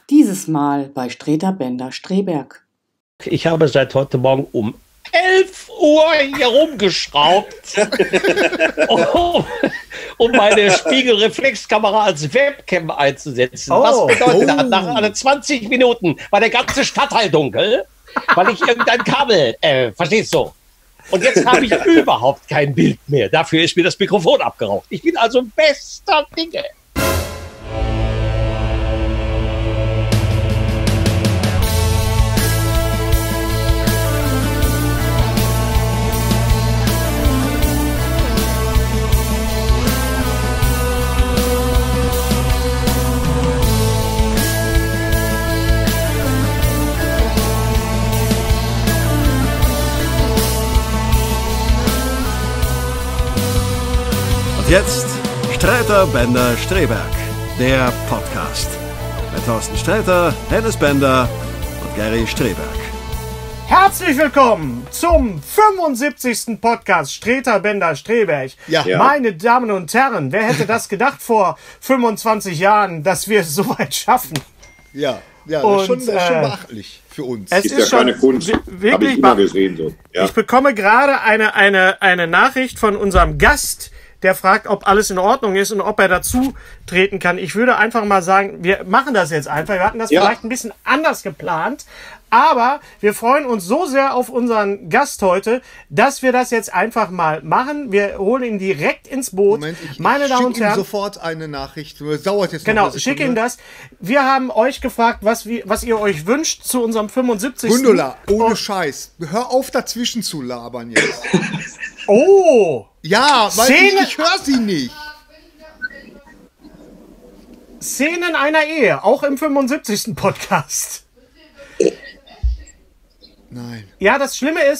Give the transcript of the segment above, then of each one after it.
Dieses Mal bei Streter Bender Streberg. Ich habe seit heute Morgen um 11 Uhr hier rumgeschraubt, um meine Spiegelreflexkamera als Webcam einzusetzen. Was bedeutet das? Nach alle 20 Minuten war der ganze Stadtteil dunkel, weil ich irgendein Kabel, verstehst du? Und jetzt habe ich überhaupt kein Bild mehr. Dafür ist mir das Mikrofon abgeraucht. Ich bin also bester Dinge. Jetzt Streter Bender Streberg, der Podcast. Mit Thorsten Sträter, Hennes Bender und Gary Streberg. Herzlich willkommen zum 75. Podcast Streter Bender Streberg. Ja. Meine Damen und Herren, wer hätte das gedacht vor 25 Jahren, dass wir es so weit schaffen? Ja, das ist schon beachtlich für uns. Es ist ja keine Kunst. Hab ich immer gesehen. So. Ja. Ich bekomme gerade eine Nachricht von unserem Gast, der fragt, ob alles in Ordnung ist und ob er dazu treten kann. Ich würde einfach mal sagen, wir machen das jetzt einfach. Wir hatten das vielleicht ein bisschen anders geplant, aber wir freuen uns so sehr auf unseren Gast heute, dass wir das jetzt einfach mal machen. Wir holen ihn direkt ins Boot. Moment, meine Damen und Herren, sofort eine Nachricht. Das dauert jetzt genau, schick ihm das. Wir haben euch gefragt, was ihr euch wünscht zu unserem 75. Gundula, ohne Scheiß. Hör auf, dazwischen zu labern jetzt. Oh! Ja, weil ich höre sie nicht. Szenen einer Ehe, auch im 75. Podcast. Nein. Ja, das Schlimme ist,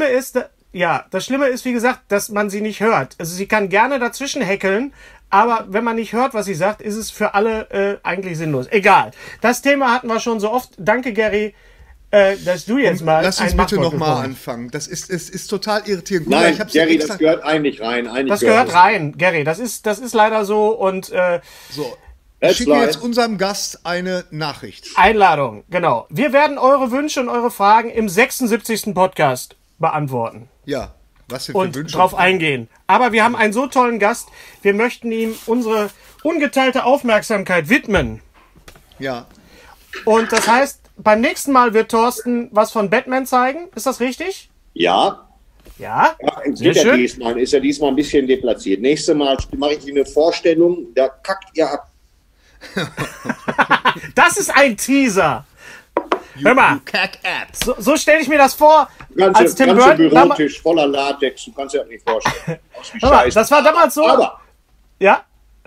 wie gesagt, dass man sie nicht hört. Also sie kann gerne dazwischen häckeln, aber wenn man nicht hört, was sie sagt, ist es für alle eigentlich sinnlos. Egal. Das Thema hatten wir schon so oft. Danke, Gary. Dass du jetzt mal. Lass uns bitte nochmal anfangen. Es ist total irritierend. Nein, Gary, das gehört eigentlich rein. Das gehört rein, Gary. Das ist leider so. Und so. Ich schicke jetzt unserem Gast eine Nachricht. Einladung, genau. Wir werden eure Wünsche und eure Fragen im 76. Podcast beantworten. Ja, was denn für und Wünsche? Drauf eingehen. Aber wir haben einen so tollen Gast. Wir möchten ihm unsere ungeteilte Aufmerksamkeit widmen. Ja. Und das heißt, beim nächsten Mal wird Thorsten was von Batman zeigen. Ist das richtig? Ja. Ja? Sehr schön. Ist ja diesmal ein bisschen deplatziert. Nächstes Mal mache ich Ihnen eine Vorstellung, da kackt ihr ab. Das ist ein Teaser. Hör mal. So stelle ich mir das vor. Als Tim Burton Bürotisch voller Latex. Du kannst dir das nicht vorstellen. Hör mal, das war damals so. Aber. Ja?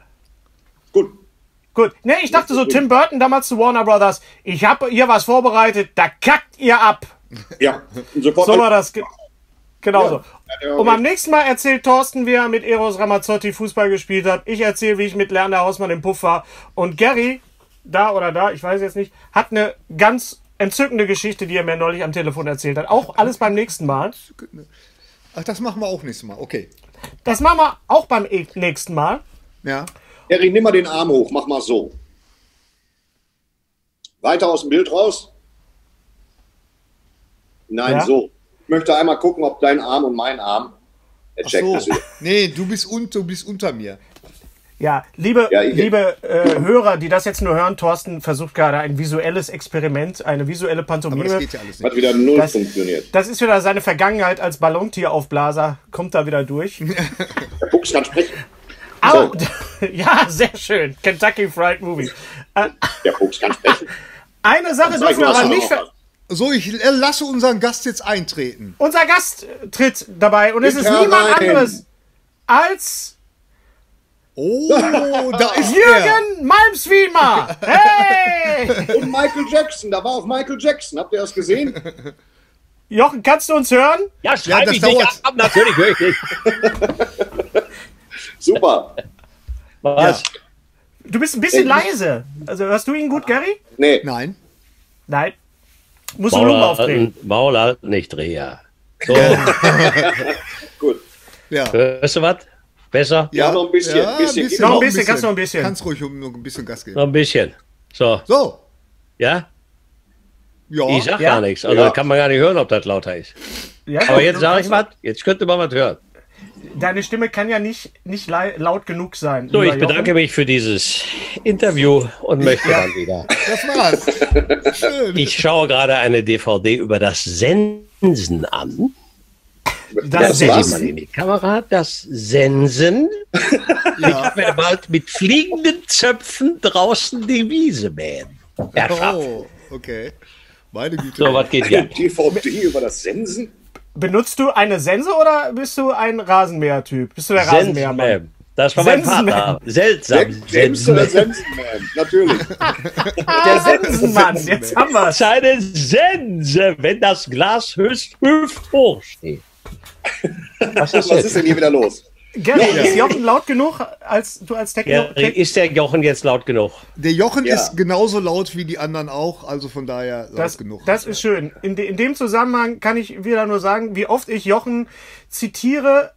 Gut. Ne, ich dachte so, Tim Burton damals zu Warner Brothers. Ich habe hier was vorbereitet, da kackt ihr ab. Ja, sofort. So war das. Genauso. Ja, und beim nächsten Mal erzählt Thorsten, wie er mit Eros Ramazzotti Fußball gespielt hat. Ich erzähle, wie ich mit Lerner Hausmann im Puff war. Und Gary, da, ich weiß jetzt nicht, hat eine ganz entzückende Geschichte, die er mir neulich am Telefon erzählt hat. Auch alles beim nächsten Mal. Ach, das machen wir auch nächstes Mal, okay. Das machen wir auch beim nächsten Mal. Ja. Gary, nimm mal den Arm hoch, mach mal so. Weiter aus dem Bild raus. Nein, so. Ich möchte einmal gucken, ob dein Arm und mein Arm checkt das wieder. Nee, du bist unter mir. Ja, liebe Hörer, die das jetzt nur hören, Thorsten versucht gerade ein visuelles Experiment, eine visuelle Pantomime. Aber das geht ja alles nicht. Hat wieder null funktioniert. Das ist wieder seine Vergangenheit als Ballontieraufblaser, kommt da wieder durch. Der Fuchs kann sprechen. So. Ja, sehr schön. Kentucky Fried Movie. Der Fuchs kann sprechen. Eine Sache dürfen wir aber nicht So, ich lasse unseren Gast jetzt eintreten. Unser Gast tritt dabei und es ist niemand anderes als da ist Jürgen Malmswiemer. Hey! Und Michael Jackson, da war auch Michael Jackson. Habt ihr das gesehen? Jochen, kannst du uns hören? Ja, schreib mich nicht ab. Natürlich höre ich dich. Super. Was? Ja. Du bist ein bisschen leise. Also hörst du ihn gut, Gary? Nee. Nein. Musst du nur aufdrehen. Maul halt nicht, Dreher. So. Gut. Ja. Hörst du was? Besser? Ja, noch ein bisschen. Ja, noch ein bisschen, kannst du noch ein bisschen. Kannst ruhig noch ein bisschen Gas geben. Noch ein bisschen. So. So. Ja? Ja. Ich sag gar nichts. Also kann man gar nicht hören, ob das lauter ist. Ja, Aber jetzt sage ich was. Jetzt könnte man was hören. Deine Stimme kann ja nicht laut genug sein. So, ich bedanke mich für dieses Interview und möchte dann wieder. Das war's. Schön. Ich schaue gerade eine DVD über das Sensen an. Das sieht man in die Kamera. Das Sensen. Ich werde bald mit fliegenden Zöpfen draußen die Wiese mähen. Oh, okay. Meine Güte. So, was geht hier? DVD über das Sensen? Benutzt du eine Sense oder bist du ein Rasenmäher-Typ? Bist du der Rasenmähermann? Das war mein Vater. Seltsam. Sensenman, natürlich. Der Sensenmann, jetzt haben wir es. Seine Sense, wenn das Glas hüfthoch steht. Was ist denn hier wieder los? Gary, ist Jochen laut genug als du als Techno? Ist der Jochen jetzt laut genug? Der Jochen ist genauso laut wie die anderen auch, also von daher laut genug. Das ist schön. In dem Zusammenhang kann ich wieder nur sagen, wie oft ich Jochen zitiere.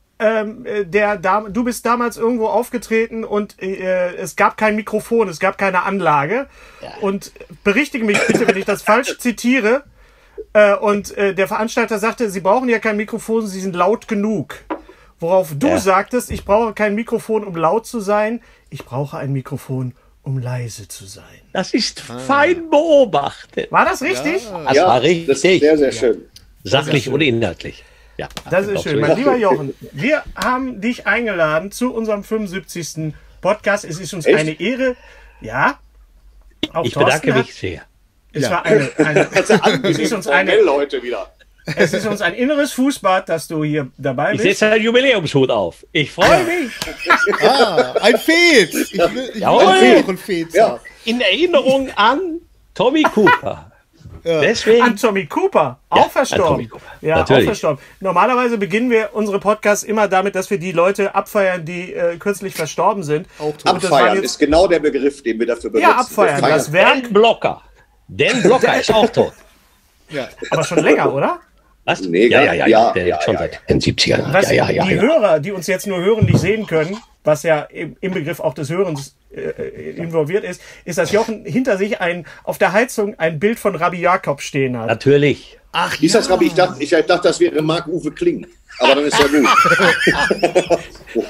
Du bist damals irgendwo aufgetreten und es gab kein Mikrofon, es gab keine Anlage. Ja. Und berichtige mich bitte, wenn ich das falsch zitiere. Und der Veranstalter sagte, Sie brauchen ja kein Mikrofon, Sie sind laut genug. Worauf du sagtest, ich brauche kein Mikrofon, um laut zu sein. Ich brauche ein Mikrofon, um leise zu sein. Das ist fein beobachtet. War das richtig? Das war richtig. Das ist sehr, sehr schön. Sachlich und inhaltlich. Ja, das ist schön. Mein lieber Jochen, wir haben dich eingeladen zu unserem 75. Podcast. Es ist uns eine Ehre. Ja. Auch ich bedanke mich sehr. Es war es ist uns heute wieder. Es ist uns ein inneres Fußbad, dass du hier dabei bist. Ich setze einen Jubiläumshut auf. Ich freue mich. Ein Fez. Ich will noch ein Fez haben. In Erinnerung an Tommy Cooper. Deswegen. An Tommy Cooper. Auch verstorben. Ja, natürlich. Auch verstorben. Normalerweise beginnen wir unsere Podcasts immer damit, dass wir die Leute abfeiern, die kürzlich verstorben sind. Abfeiern ist genau der Begriff, den wir dafür benutzen. Ja, abfeiern. Das Werk. Dan Blocker ist auch tot. Ja. Aber schon länger, oder? Was? Nee, ja, schon seit den 70ern. Was die Hörer, die uns jetzt nur hören, nicht sehen können, was ja im Begriff auch des Hörens involviert ist, dass Jochen hinter sich auf der Heizung ein Bild von Rabbi Jakob stehen hat. Natürlich. Ach, ist das Rabbi? Ich dachte, das wäre Marc-Uwe Kling. Aber dann ist ja gut.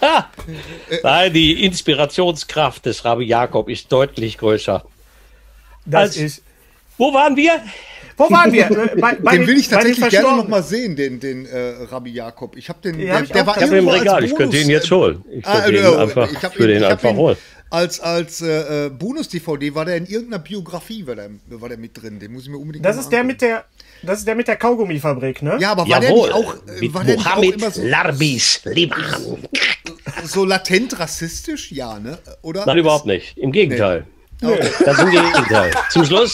Nein, die Inspirationskraft des Rabbi Jakob ist deutlich größer. Wo waren wir? Den will ich tatsächlich gerne noch mal sehen, den Rabbi Jakob. Ich habe den. Der war im Regal. Ich könnte ihn jetzt holen. Ich würde ihn einfach holen. Als Bonus-DVD war der in irgendeiner Biografie, war der mit drin. Den muss ich mir unbedingt. Das ist der mit der Kaugummifabrik, ne? Ja, aber war der nicht auch mit Mohammed Larbis Liban so latent rassistisch? Ja, ne? Oder? Nein, überhaupt nicht. Im Gegenteil. Nee. Das ist im Gegenteil. Zum Schluss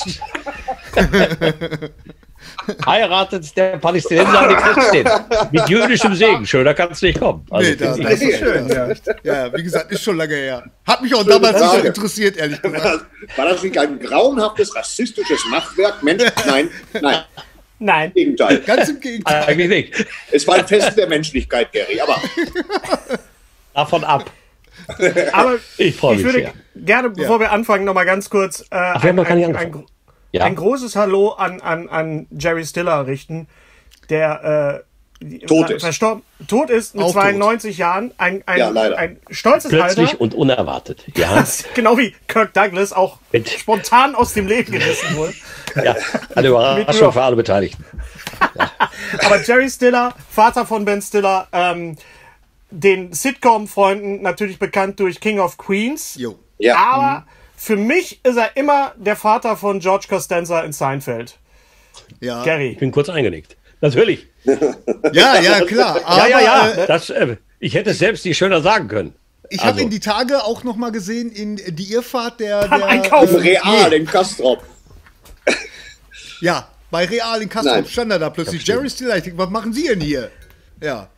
heiratet der Palästinenser an die Christin. Mit jüdischem Segen. Schöner kann es nicht kommen. Also, das ist schön. Ja, wie gesagt, ist schon lange her. Hat mich auch damals nicht so interessiert, ehrlich gesagt. War das nicht ein grauenhaftes, rassistisches Machwerk? Mensch, nein. Im Gegenteil. Ganz im Gegenteil. Eigentlich nicht. Es war ein Fest der Menschlichkeit, Gary, aber davon ab. Aber ich würde gerne, bevor wir anfangen, noch mal ganz kurz ein großes Hallo an Jerry Stiller richten, der tot ist mit 92 Jahren. Ein stolzes Plötzlich Alter. und unerwartet. Ja. Genau wie Kirk Douglas auch spontan aus dem Leben gerissen wurde. Ja, eine Überraschung für alle Beteiligten. Ja. Aber Jerry Stiller, Vater von Ben Stiller, den Sitcom-Freunden natürlich bekannt durch King of Queens. Jo. Ja. Aber für mich ist er immer der Vater von George Costanza in Seinfeld. Ja. Gary. Ich bin kurz eingenickt. Natürlich. Ja, klar. Aber, ich hätte es selbst nicht schöner sagen können. Ich habe ihn die Tage auch noch mal gesehen in die Irrfahrt der Real in Castrop. Ja, bei Real in Castrop stand er da plötzlich. Jerry Stiller, ich denke, was machen Sie denn hier? Ja.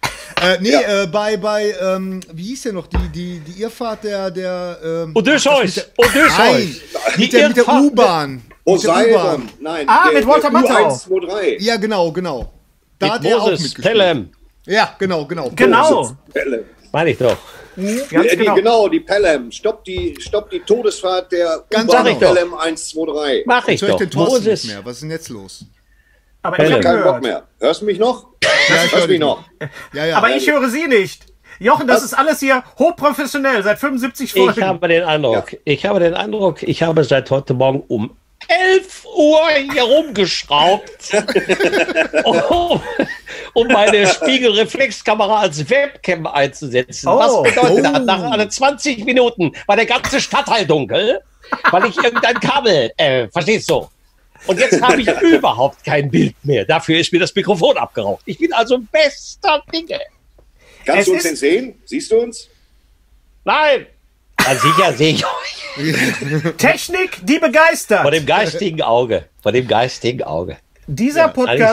Wie hieß der noch? Die Irrfahrt der Odysseus! Mit der U-Bahn. Poseidon. Nein. Mit Walter Matthau. Ja, genau. Da hat er auch mitgespielt. Pelham. Ja, genau. Genau. Meine ich doch. Genau, die Pelham. Stopp die Todesfahrt der Pelham 1, 2, 3. Mach ich doch. Moses. Nicht mehr. Was ist denn jetzt los? Aber ich habe keinen Bock mehr. Hörst du mich noch? Ja, ich höre mich noch. Ja. Aber ich höre Sie nicht. Jochen, das ist alles hier hochprofessionell, seit 75 Folgen. Ich habe den Eindruck, ich habe seit heute Morgen um 11 Uhr hier rumgeschraubt, um meine Spiegelreflexkamera als Webcam einzusetzen. Was bedeutet das? Nach alle 20 Minuten war der ganze Stadtteil dunkel, weil ich irgendein Kabel, verstehst du? Und jetzt habe ich überhaupt kein Bild mehr. Dafür ist mir das Mikrofon abgeraucht. Ich bin also bester Dinge. Kannst du uns denn sehen? Siehst du uns? Nein. Na sicher sehe ich euch. Technik, die begeistert. Vor dem geistigen Auge. Dieser Podcast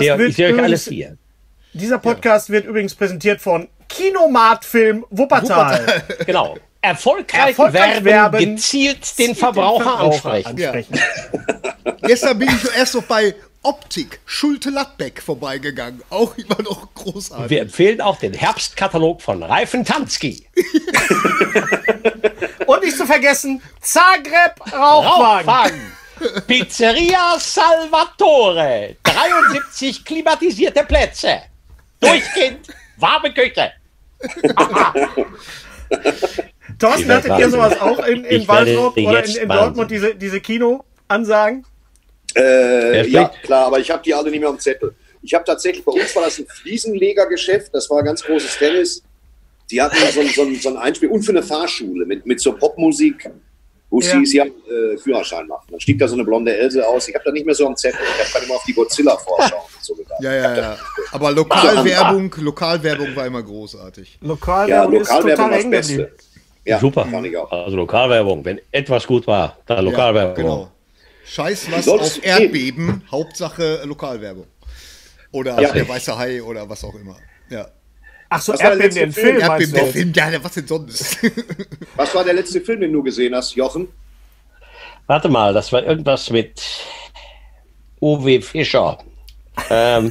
wird übrigens präsentiert von Kinomat-Film Wuppertal. Genau. Erfolgreich werben, gezielt den Verbraucher ansprechen. Ja. Gestern bin ich erst noch bei Optik Schulte-Ladbeck vorbeigegangen. Auch immer noch großartig. Wir empfehlen auch den Herbstkatalog von Reifen Tanski. Und nicht zu vergessen, Zagreb Rauchwagen. Pizzeria Salvatore. 73 klimatisierte Plätze. Durchgehend warme Küche. Thorsten, hattet ihr sowas auch in Waldrop oder in Dortmund, diese Kinoansagen? Ja, klar, aber ich habe die alle nicht mehr am Zettel. Ich habe tatsächlich, bei uns war das ein Fliesenlegergeschäft, das war ein ganz großes Tennis. Die hatten so ein Einspiel und für eine Fahrschule mit so Popmusik, wo es hieß, Führerschein machen. Dann stieg da so eine blonde Else aus. Ich habe da nicht mehr so am Zettel. Ich habe dann immer auf die Godzilla-Vorschau und so gedacht. Ja. Aber Lokalwerbung war immer großartig. Lokalwerbung ist total das Beste. Ja, super. Fand ich auch. Also Lokalwerbung, wenn etwas gut war, dann Lokalwerbung. Ja, genau. Scheiß was auf Erdbeben, Hauptsache Lokalwerbung. Oder der weiße Hai oder was auch immer. Ja. Ach so, Erdbeben, den Film. Erdbeben, der Film, was denn sonst? Was war der letzte Film, den du gesehen hast, Jochen? Warte mal, das war irgendwas mit Uwe Fischer. Also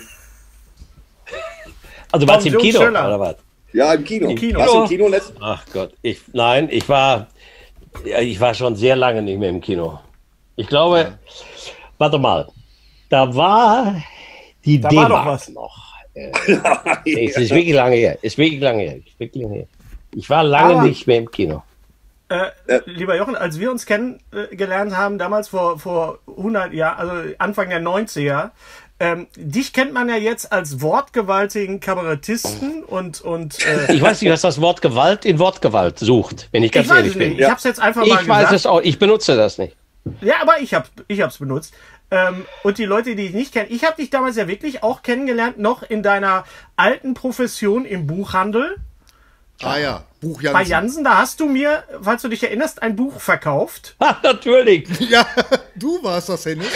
war es im Kino, oder was? Ja, im Kino. Warst du im Kino letztens? Ach Gott, ich war schon sehr lange nicht mehr im Kino. Ich glaube, warte mal, da war die D-Mark noch. Es ist wirklich lange her. Ich war lange nicht mehr im Kino. Lieber Jochen, als wir uns kennengelernt haben, damals vor 100 Jahren, also Anfang der 90er, dich kennt man ja jetzt als wortgewaltigen Kabarettisten und ich weiß nicht, was das Wort Gewalt in Wortgewalt sucht, wenn ich ganz ehrlich bin. Ich hab's jetzt einfach mal gesagt. Ich weiß es auch, ich benutze das nicht. Ja, aber ich hab's benutzt. Und die Leute, die ich nicht kenne, ich habe dich damals ja wirklich auch kennengelernt, noch in deiner alten Profession im Buchhandel. Ah ja, Buch Jansen. Bei Jansen, da hast du mir, falls du dich erinnerst, ein Buch verkauft. Ach, natürlich. Ja, du warst das, Hennes.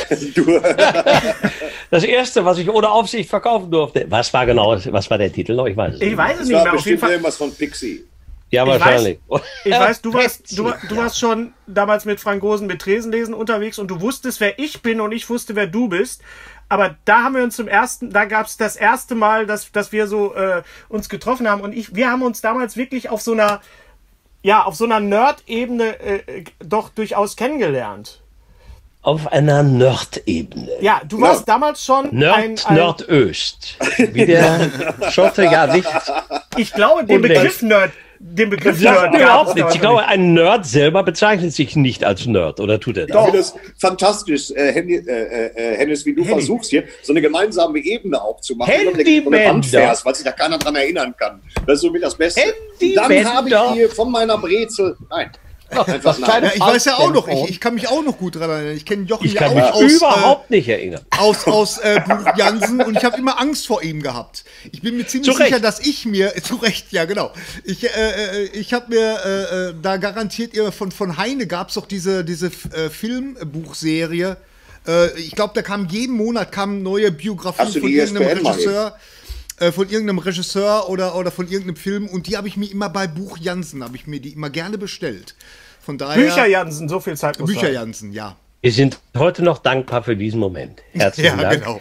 Das erste, was ich ohne Aufsicht verkaufen durfte. Was war der Titel noch? Ich weiß es nicht. Ich weiß es nicht mehr. Auf jeden Fall irgendwas von Pixie. Ja, wahrscheinlich. Ich weiß, du warst schon damals mit Frank Rosen mit Tresenlesen unterwegs und du wusstest, wer ich bin und ich wusste, wer du bist. Aber da haben wir uns da gab es das erste Mal, dass wir so uns getroffen haben und wir haben uns damals wirklich auf so einer Nerd-Ebene doch durchaus kennengelernt. Auf einer Nerd-Ebene. Ja, du warst damals schon Nordöst. Wie der Schotte, ja nicht. Ich glaube, den Begriff Nerd überhaupt nicht. Ich glaube, ein Nerd selber bezeichnet sich nicht als Nerd, oder tut er das? Ich finde es fantastisch, Hennes, wie du versuchst hier so eine gemeinsame Ebene aufzumachen, weil sich da keiner dran erinnern kann. Das ist somit das Beste. Dann habe ich hier von meiner Brezel, ich weiß ja auch noch, ich kann mich auch noch gut daran erinnern. Ich kenne Jochen ja auch aus. Überhaupt nicht erinnern. Aus Buch Jansen und ich habe immer Angst vor ihm gehabt. Ich bin mir ziemlich sicher, dass ich mir, zu Recht, ja genau, ich habe mir da garantiert, von Heine gab es doch diese Filmbuchserie. Ich glaube, da kam jeden Monat neue Biografien von irgendeinem Regisseur. Von irgendeinem Regisseur oder von irgendeinem Film und die habe ich mir immer bei Buch Jansen, habe ich mir die immer gerne bestellt. Von daher Bücher Jansen, so viel Zeit muss Bücher Jansen, ja. Wir sind heute noch dankbar für diesen Moment. Herzlichen Dank. Genau.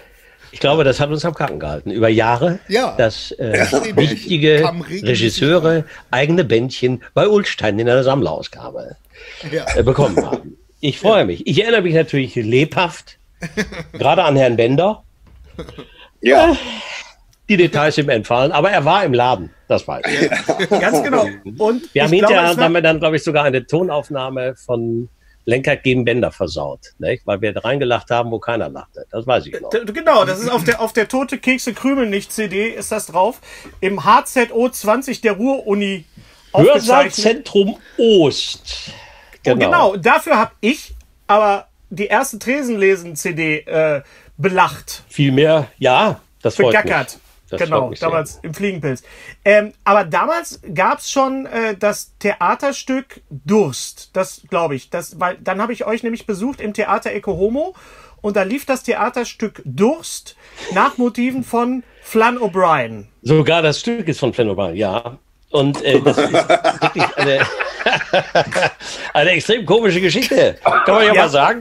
Ich glaube, das hat uns am Karten gehalten. Über Jahre, dass wichtige Regisseure eigene Bändchen bei Ullstein in einer Sammlerausgabe bekommen haben. Ich freue mich. Ich erinnere mich natürlich lebhaft, gerade an Herrn Bender. Ja. Die Details ihm entfallen, aber er war im Laden, das weiß ich. Ganz genau. Und wir haben hinterher dann, glaube ich, sogar eine Tonaufnahme von Lenkert gegen Bender versaut, nicht? Weil wir reingelacht haben, wo keiner lachte. Das weiß ich noch. Genau, das ist auf der Tote Kekse Krümel nicht CD ist das drauf. Im HZO 20 der Ruhr-Uni Hörsaalzentrum Ost. Genau, dafür habe ich aber die erste Tresenlesen-CD belacht. Vielmehr, ja, das freut mich. Genau, damals im Fliegenpilz. Aber damals gab es schon das Theaterstück Durst. Das glaube ich. Weil dann habe ich euch nämlich besucht im Theater Ecce Homo und da lief das Theaterstück Durst nach Motiven von Flann O'Brien. Sogar das Stück ist von Flann O'Brien, ja. Und das ist wirklich eine extrem komische Geschichte. Kann man ja mal sagen.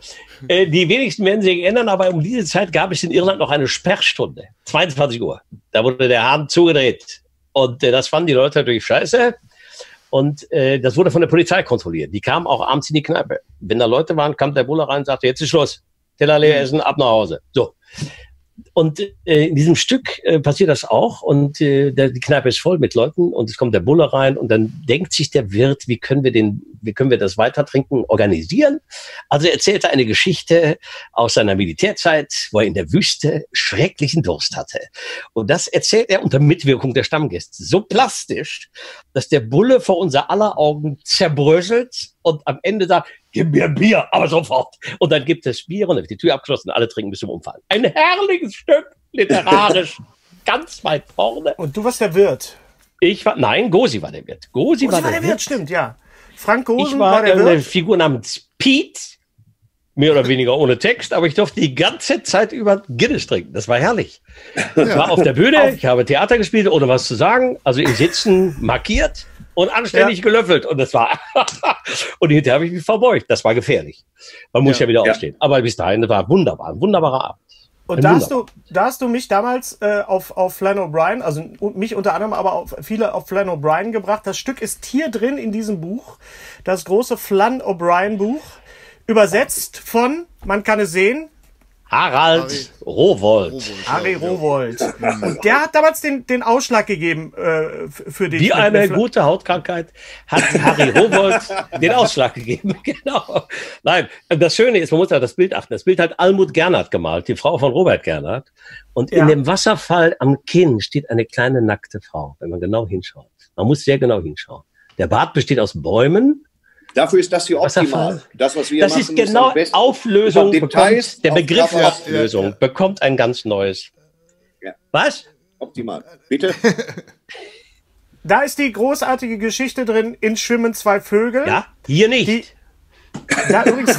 Die wenigsten werden sich erinnern, aber um diese Zeit gab es in Irland noch eine Sperrstunde. 22 Uhr. Da wurde der Hahn zugedreht. Und das fanden die Leute natürlich scheiße. Und das wurde von der Polizei kontrolliert. Die kamen auch abends in die Kneipe. Wenn da Leute waren, kam der Bulle rein und sagte, jetzt ist Schluss. Teller leer essen, ab nach Hause. So. Und in diesem Stück passiert das auch und die Kneipe ist voll mit Leuten und es kommt der Bulle rein und dann denkt sich der Wirt, wie können wir das Weitertrinken organisieren? Also er erzählte eine Geschichte aus seiner Militärzeit, wo er in der Wüste schrecklichen Durst hatte. Und das erzählt er unter Mitwirkung der Stammgäste. So plastisch, dass der Bulle vor unser aller Augen zerbröselt und am Ende sagt, gib mir Bier, aber sofort. Und dann gibt es Bier und dann wird die Tür abgeschlossen und alle trinken bis zum Umfallen. Ein herrliches Stück, literarisch, ganz weit vorne. Und du warst der Wirt? Nein, Gosi war der Wirt. Gosi war der Wirt, stimmt, ja. Frank Gosen war der Wirt. Ich war eine Figur namens Pete, mehr oder weniger ohne Text, aber ich durfte die ganze Zeit über Guinness trinken. Das war herrlich. Ich war auf der Bühne, ich habe Theater gespielt, ohne was zu sagen, also im Sitzen markiert. Und anständig gelöffelt. Und das war, und hinterher habe ich mich verbeugt. Das war gefährlich. Man muss ja wieder aufstehen. Aber bis dahin, das war wunderbar. Ein wunderbarer Abend. Und da hast du mich damals auf Flann O'Brien, also mich unter anderem, aber viele auf Flann O'Brien gebracht. Das Stück ist hier drin in diesem Buch. Das große Flann O'Brien Buch. Übersetzt von, man kann es sehen, Harald Rowohlt. Harry Rowohlt. Und der hat damals den Ausschlag gegeben für dich. Wie eine gute Hautkrankheit hat Harry Rowohlt den Ausschlag gegeben. Genau. Nein, das Schöne ist, man muss auf das Bild achten. Das Bild hat Almut Gernhardt gemalt, die Frau von Robert Gernhardt. Und in dem Wasserfall am Kinn steht eine kleine nackte Frau, wenn man genau hinschaut. Man muss sehr genau hinschauen. Der Bart besteht aus Bäumen. Dafür ist das hier optimal. Das, was wir machen, ist genau Auflösung. Details, der Begriff Auflösung bekommt ein ganz neues. Ja. Was? Optimal. Bitte. Da ist die großartige Geschichte drin, in Schwimmen zwei Vögel. Ja, hier nicht. Ja, übrigens.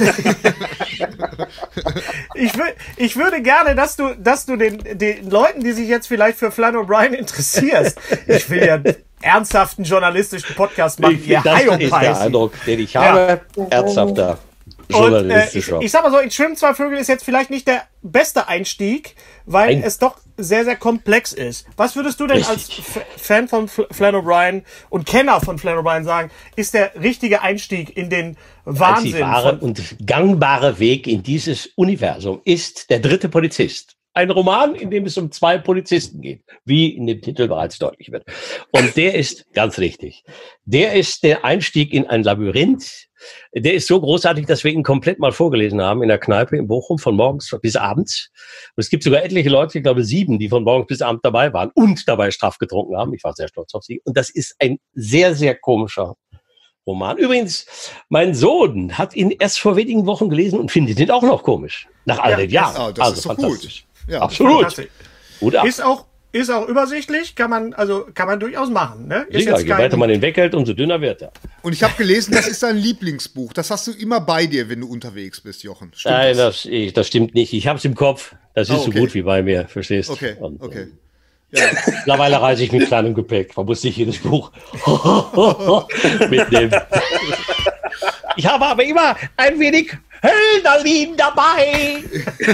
Ich würde gerne, dass du den Leuten, die sich jetzt vielleicht für Flann O'Brien interessierst, ich will ja ernsthaften journalistischen Podcast machen. Das ist der Eindruck, den ich habe. Ernsthafter journalistischer. Ich sag mal so, in Schwimmen zwei Vögel ist jetzt vielleicht nicht der beste Einstieg, weil es doch sehr, sehr komplex ist. Was würdest du denn als Fan von Flann O'Brien und Kenner von Flann O'Brien sagen, ist der richtige Einstieg in den Wahnsinn? Der wahre und gangbare Weg in dieses Universum ist Der dritte Polizist. Ein Roman, in dem es um zwei Polizisten geht, wie in dem Titel bereits deutlich wird. Und der ist ganz richtig. Der ist der Einstieg in ein Labyrinth. Der ist so großartig, dass wir ihn komplett mal vorgelesen haben in der Kneipe in Bochum von morgens bis abends. Und es gibt sogar etliche Leute, ich glaube 7, die von morgens bis abends dabei waren und dabei straff getrunken haben. Ich war sehr stolz auf sie. Und das ist ein sehr, sehr komischer Roman. Übrigens, mein Sohn hat ihn erst vor wenigen Wochen gelesen und findet ihn auch noch komisch. Nach all den Jahren. Das ist so gut. Ja, absolut. Gut ab. Ist auch übersichtlich, kann man durchaus machen. Ne? Ist sicher, je weiter man ihn weghält, umso dünner wird er. Und ich habe gelesen, das ist dein Lieblingsbuch. Das hast du immer bei dir, wenn du unterwegs bist, Jochen. Stimmt Nein, das stimmt nicht. Ich habe es im Kopf. Das ist so gut wie bei mir, verstehst du? Okay, Und, okay. Ja. Mittlerweile reise ich mit kleinem Gepäck. Man muss nicht jedes Buch mitnehmen. Ich habe aber immer ein wenig Hölderlin dabei.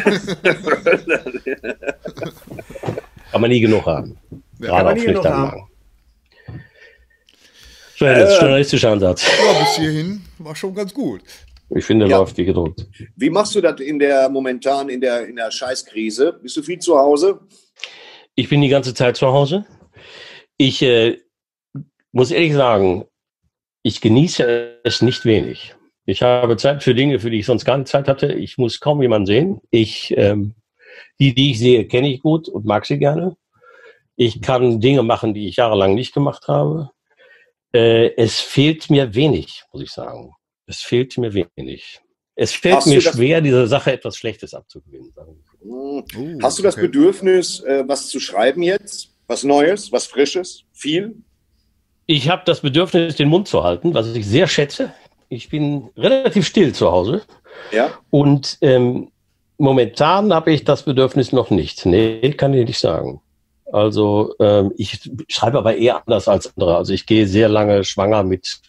Kann man nie genug haben. Ja, Gerade auf nüchtern Magen. So, das ist journalistischer Ansatz. Ja, bis hierhin war schon ganz gut. Ich finde, läuft wie gedruckt. Wie machst du das momentan in der Scheißkrise? Bist du viel zu Hause? Ich bin die ganze Zeit zu Hause. Ich muss ehrlich sagen, ich genieße es nicht wenig. Ich habe Zeit für Dinge, für die ich sonst gar nicht Zeit hatte. Ich muss kaum jemanden sehen. Die ich sehe, kenne ich gut und mag sie gerne. Ich kann Dinge machen, die ich jahrelang nicht gemacht habe. Es fehlt mir wenig, muss ich sagen. Es fehlt mir wenig. Es fällt mir schwer, dieser Sache etwas Schlechtes abzugewinnen. Hast du das Bedürfnis, was zu schreiben jetzt? Was Neues, was Frisches? Viel? Ich habe das Bedürfnis, den Mund zu halten, was ich sehr schätze. Ich bin relativ still zu Hause. Ja. Und momentan habe ich das Bedürfnis noch nicht. Nee, kann ich nicht sagen. Also ich schreibe aber eher anders als andere. Also ich gehe sehr lange schwanger mit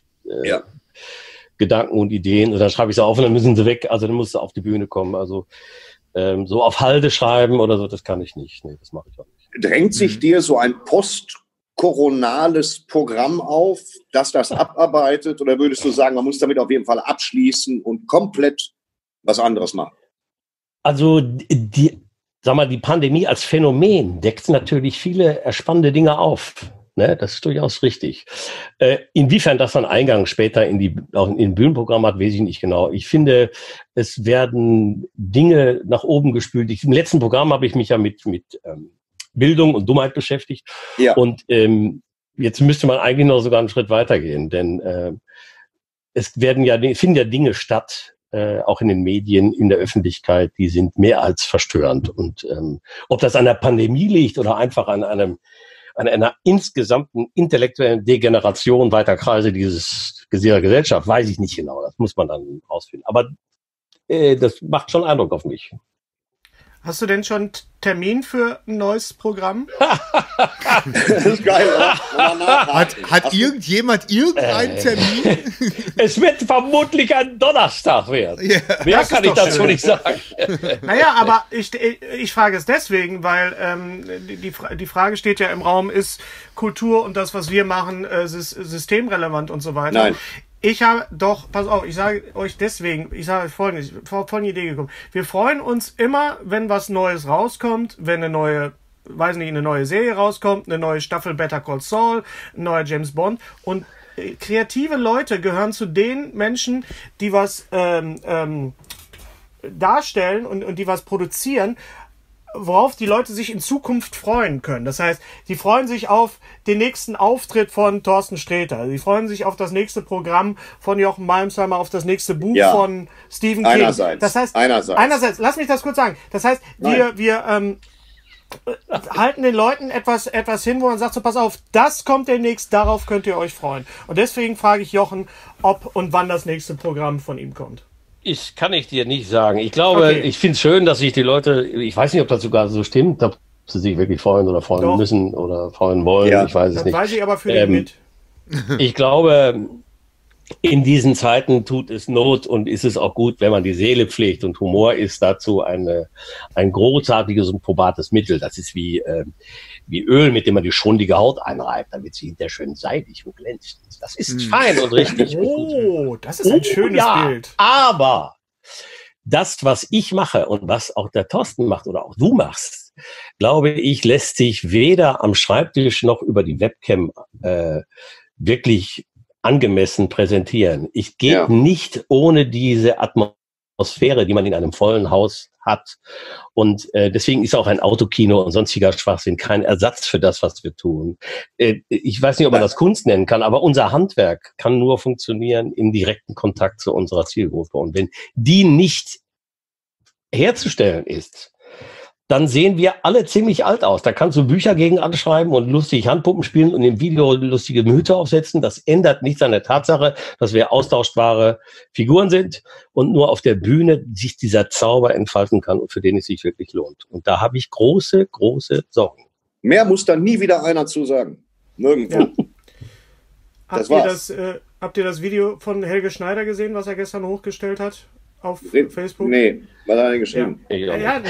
Gedanken und Ideen und dann schreibe ich sie auf und dann müssen sie weg. Also dann muss sie auf die Bühne kommen. Also so auf Halde schreiben oder so, das kann ich nicht. Nee, das mache ich auch nicht. Drängt sich dir so ein postkoronales Programm auf, das abarbeitet? Oder würdest du sagen, man muss damit auf jeden Fall abschließen und komplett was anderes machen? Also die Pandemie als Phänomen deckt natürlich viele spannende Dinge auf. Ne? Das ist durchaus richtig. Inwiefern das dann Eingang später auch in Bühnenprogramm hat, weiß ich nicht genau. Ich finde, es werden Dinge nach oben gespült. Im letzten Programm habe ich mich ja mit Bildung und Dummheit beschäftigt. Ja. Und jetzt müsste man eigentlich noch sogar einen Schritt weitergehen, denn es finden ja Dinge statt, auch in den Medien, in der Öffentlichkeit, die sind mehr als verstörend. Und ob das an der Pandemie liegt oder einfach an einer insgesamten intellektuellen Degeneration weiter Kreise dieser Gesellschaft, weiß ich nicht genau. Das muss man dann rausfinden. Aber das macht schon Eindruck auf mich. Hast du denn schon Termin für ein neues Programm? Das ist geil, oder? Hat irgendjemand irgendeinen Termin? Es wird vermutlich ein Donnerstag werden. Yeah, mehr kann ich dazu nicht sagen. Naja, aber ich frage es deswegen, weil die Frage steht ja im Raum, ist Kultur und das, was wir machen, systemrelevant und so weiter. Nein. Ich habe doch, pass auf, ich sage euch Folgendes, folgende Idee gekommen. Wir freuen uns immer, wenn was Neues rauskommt, wenn eine neue Serie rauskommt, eine neue Staffel Better Call Saul, ein neuer James Bond. Und kreative Leute gehören zu den Menschen, die was darstellen und die was produzieren, worauf die Leute sich in Zukunft freuen können. Das heißt, die freuen sich auf den nächsten Auftritt von Thorsten Sträter. Die freuen sich auf das nächste Programm von Jochen Malmsheimer, auf das nächste Buch von Stephen King. Das heißt, einerseits, lass mich das kurz sagen. Das heißt, wir halten den Leuten etwas hin, wo man sagt, so pass auf, das kommt demnächst, darauf könnt ihr euch freuen. Und deswegen frage ich Jochen, ob und wann das nächste Programm von ihm kommt. Kann ich dir nicht sagen. Ich glaube, Ich finde es schön, dass sich die Leute, ich weiß nicht, ob das sogar so stimmt, ob sie sich wirklich freuen oder freuen müssen oder freuen wollen. Ja. Ich weiß es nicht. Das weiß ich aber für dich mit. Ich glaube, in diesen Zeiten tut es Not und ist es auch gut, wenn man die Seele pflegt. Und Humor ist dazu ein großartiges und probates Mittel. Das ist wie Öl, mit dem man die schundige Haut einreibt, damit sie hinterher schön seidig und glänzt. Das ist fein und richtig. Oh, das ist ein schönes Bild. Aber das, was ich mache und was auch der Thorsten macht oder auch du machst, glaube ich, lässt sich weder am Schreibtisch noch über die Webcam wirklich angemessen präsentieren. Ich gehe nicht ohne diese Atmosphäre, die man in einem vollen Haus hat. Und deswegen ist auch ein Autokino und sonstiger Schwachsinn kein Ersatz für das, was wir tun. Ich weiß nicht, ob man das Kunst nennen kann, aber unser Handwerk kann nur funktionieren im direkten Kontakt zu unserer Zielgruppe. Und wenn die nicht herzustellen ist, dann sehen wir alle ziemlich alt aus. Da kannst du Bücher gegen anschreiben und lustig Handpuppen spielen und im Video lustige Hüte aufsetzen. Das ändert nichts an der Tatsache, dass wir austauschbare Figuren sind und nur auf der Bühne sich dieser Zauber entfalten kann und für den es sich wirklich lohnt. Und da habe ich große, große Sorgen. Mehr muss da nie wieder einer zu sagen. Nirgendwo. Ja. Habt ihr das Video von Helge Schneider gesehen, was er gestern hochgestellt hat auf Facebook? Nee, was hat er geschrieben? Er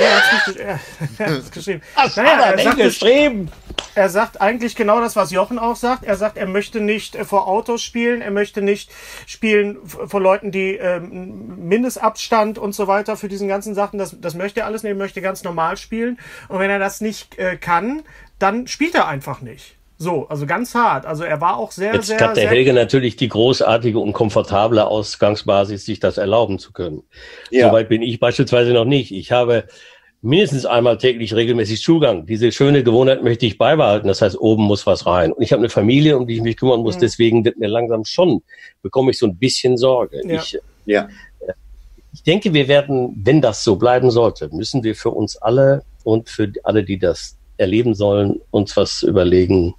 hat es geschrieben. Was hat er denn geschrieben? Er sagt eigentlich genau das, was Jochen auch sagt. Er sagt, er möchte nicht vor Autos spielen, er möchte nicht spielen vor Leuten, die Mindestabstand und so weiter für diesen ganzen Sachen. Das möchte er alles nicht, er möchte ganz normal spielen. Und wenn er das nicht kann, dann spielt er einfach nicht. So, also ganz hart. Also er war auch sehr, Jetzt hat der Helge natürlich die großartige und komfortable Ausgangsbasis, sich das erlauben zu können. Ja. Soweit bin ich beispielsweise noch nicht. Ich habe mindestens einmal täglich regelmäßig Zugang. Diese schöne Gewohnheit möchte ich beibehalten. Das heißt, oben muss was rein. Und ich habe eine Familie, um die ich mich kümmern muss. Deswegen wird mir langsam bekomme ich so ein bisschen Sorge. Ja. Ich denke, wir werden, wenn das so bleiben sollte, müssen wir für uns alle und für alle, die das erleben sollen, uns was überlegen,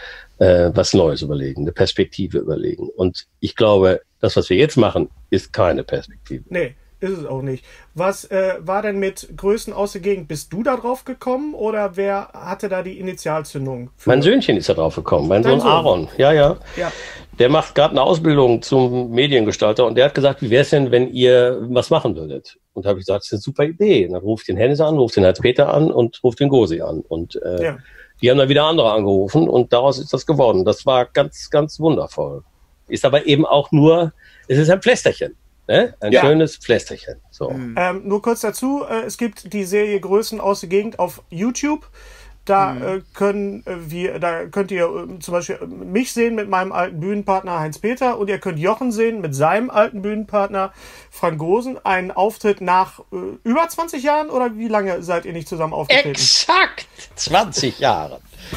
was Neues überlegen, eine Perspektive überlegen. Und ich glaube, das, was wir jetzt machen, ist keine Perspektive. Nee, ist es auch nicht. Was war denn mit Größen aus der Gegend? Bist du da drauf gekommen oder wer hatte da die Initialzündung? Mein Söhnchen ist da drauf gekommen, mein Sohn Aaron. Ja. Der macht gerade eine Ausbildung zum Mediengestalter und der hat gesagt, wie wäre es denn, wenn ihr was machen würdet? Und da habe ich gesagt, das ist eine super Idee. Und dann ruft den Hennes an, ruft den Heinz-Peter an und ruft den Gosi an. Und die haben dann wieder andere angerufen und daraus ist das geworden. Das war ganz, ganz wundervoll. Ist aber eben auch nur, es ist ein Pflästerchen. Ne? Ein schönes Pflästerchen. So. Nur kurz dazu, es gibt die Serie Größen aus der Gegend auf YouTube. Da könnt ihr zum Beispiel mich sehen mit meinem alten Bühnenpartner Heinz-Peter und ihr könnt Jochen sehen mit seinem alten Bühnenpartner Frank Gosen. Ein Auftritt nach über 20 Jahren oder wie lange seid ihr nicht zusammen aufgetreten? Exakt 20 Jahre.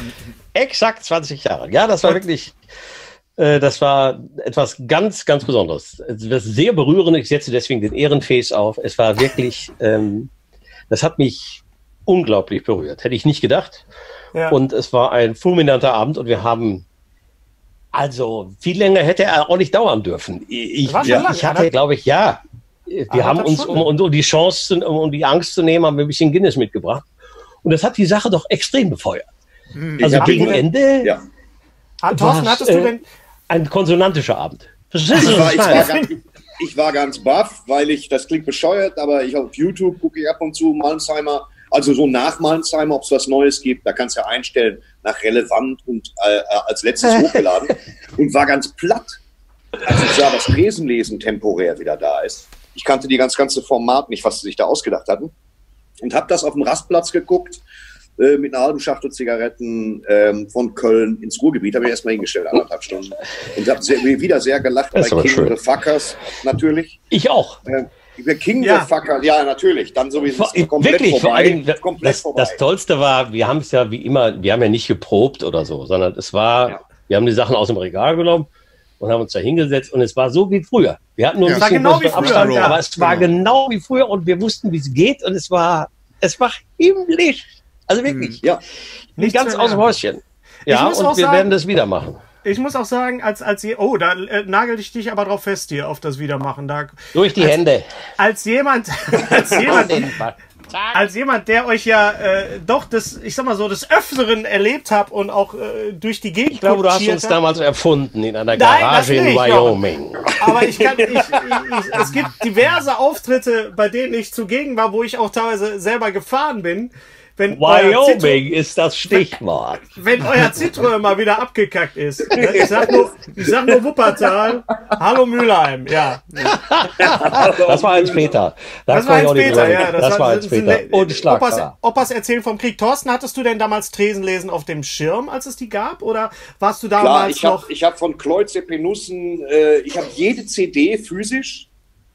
Exakt 20 Jahre. Ja, das war wirklich, das war etwas ganz, ganz Besonderes. Das sehr berührend. Ich setze deswegen den Ehrenface auf. Es war wirklich, das hat mich unglaublich berührt. Hätte ich nicht gedacht. Ja. Und es war ein fulminanter Abend und wir haben, also viel länger hätte er auch nicht dauern dürfen. Ich hatte, glaube ich, wir haben uns, um die Chance, um die Angst zu nehmen, haben wir ein bisschen Guinness mitgebracht. Und das hat die Sache doch extrem befeuert. Also gegen Ende. Ja. Thorsten, hattest du denn ein konsonantischer Abend? Ich war ganz baff, weil das klingt bescheuert, aber ich auf YouTube gucke ich ab und zu Malmsheimer. Also so nach Malmsheimer, ob es was Neues gibt, da kannst du ja einstellen, nach relevant und als letztes hochgeladen. Und war ganz platt, als ich sah, dass Tresenlesen temporär wieder da ist. Ich kannte die ganze Format nicht, was sie sich da ausgedacht hatten. Und habe das auf dem Rastplatz geguckt, mit einer halben Schachtel Zigaretten von Köln ins Ruhrgebiet. Habe ich erstmal hingestellt, 1,5 Stunden. Und habe wieder sehr gelacht bei King of the Fuckers, natürlich. Ich auch. King the Fucker, ja, natürlich. Dann sowieso komplett wirklich, vorbei. Das Tollste war, wir haben es ja wie immer, wir haben ja nicht geprobt oder so, sondern es war, wir haben die Sachen aus dem Regal genommen und haben uns da hingesetzt und es war so wie früher. Wir hatten nur ein bisschen Abstand, aber es war genau wie früher und wir wussten, wie es geht und es war himmlisch. Also wirklich, nicht ganz aus dem Häuschen. Ja, und wir werden das wieder machen. Ich muss auch sagen, da nagel ich dich aber drauf fest hier auf das Wiedermachen. Durch die Hände. Als jemand, der euch ja doch des Öfteren erlebt habt und auch durch die Gegend. Ich glaube, du hast uns damals erfunden in einer Garage in Wyoming. Aber es gibt diverse Auftritte, bei denen ich zugegen war, wo ich auch teilweise selber gefahren bin. Wyoming ist das Stichwort. Wenn euer Citroën mal wieder abgekackt ist. Ich sag nur Wuppertal. Hallo Mülheim, ja. Das war Heinz-Peter. Das war Heinz-Peter, ja. Das war Heinz-Peter. Und Opas erzählen vom Krieg. Thorsten, hattest du denn damals Tresenlesen auf dem Schirm, als es die gab? Oder warst du damals noch... Ich habe von Kloitze Penussen, ich habe jede CD physisch.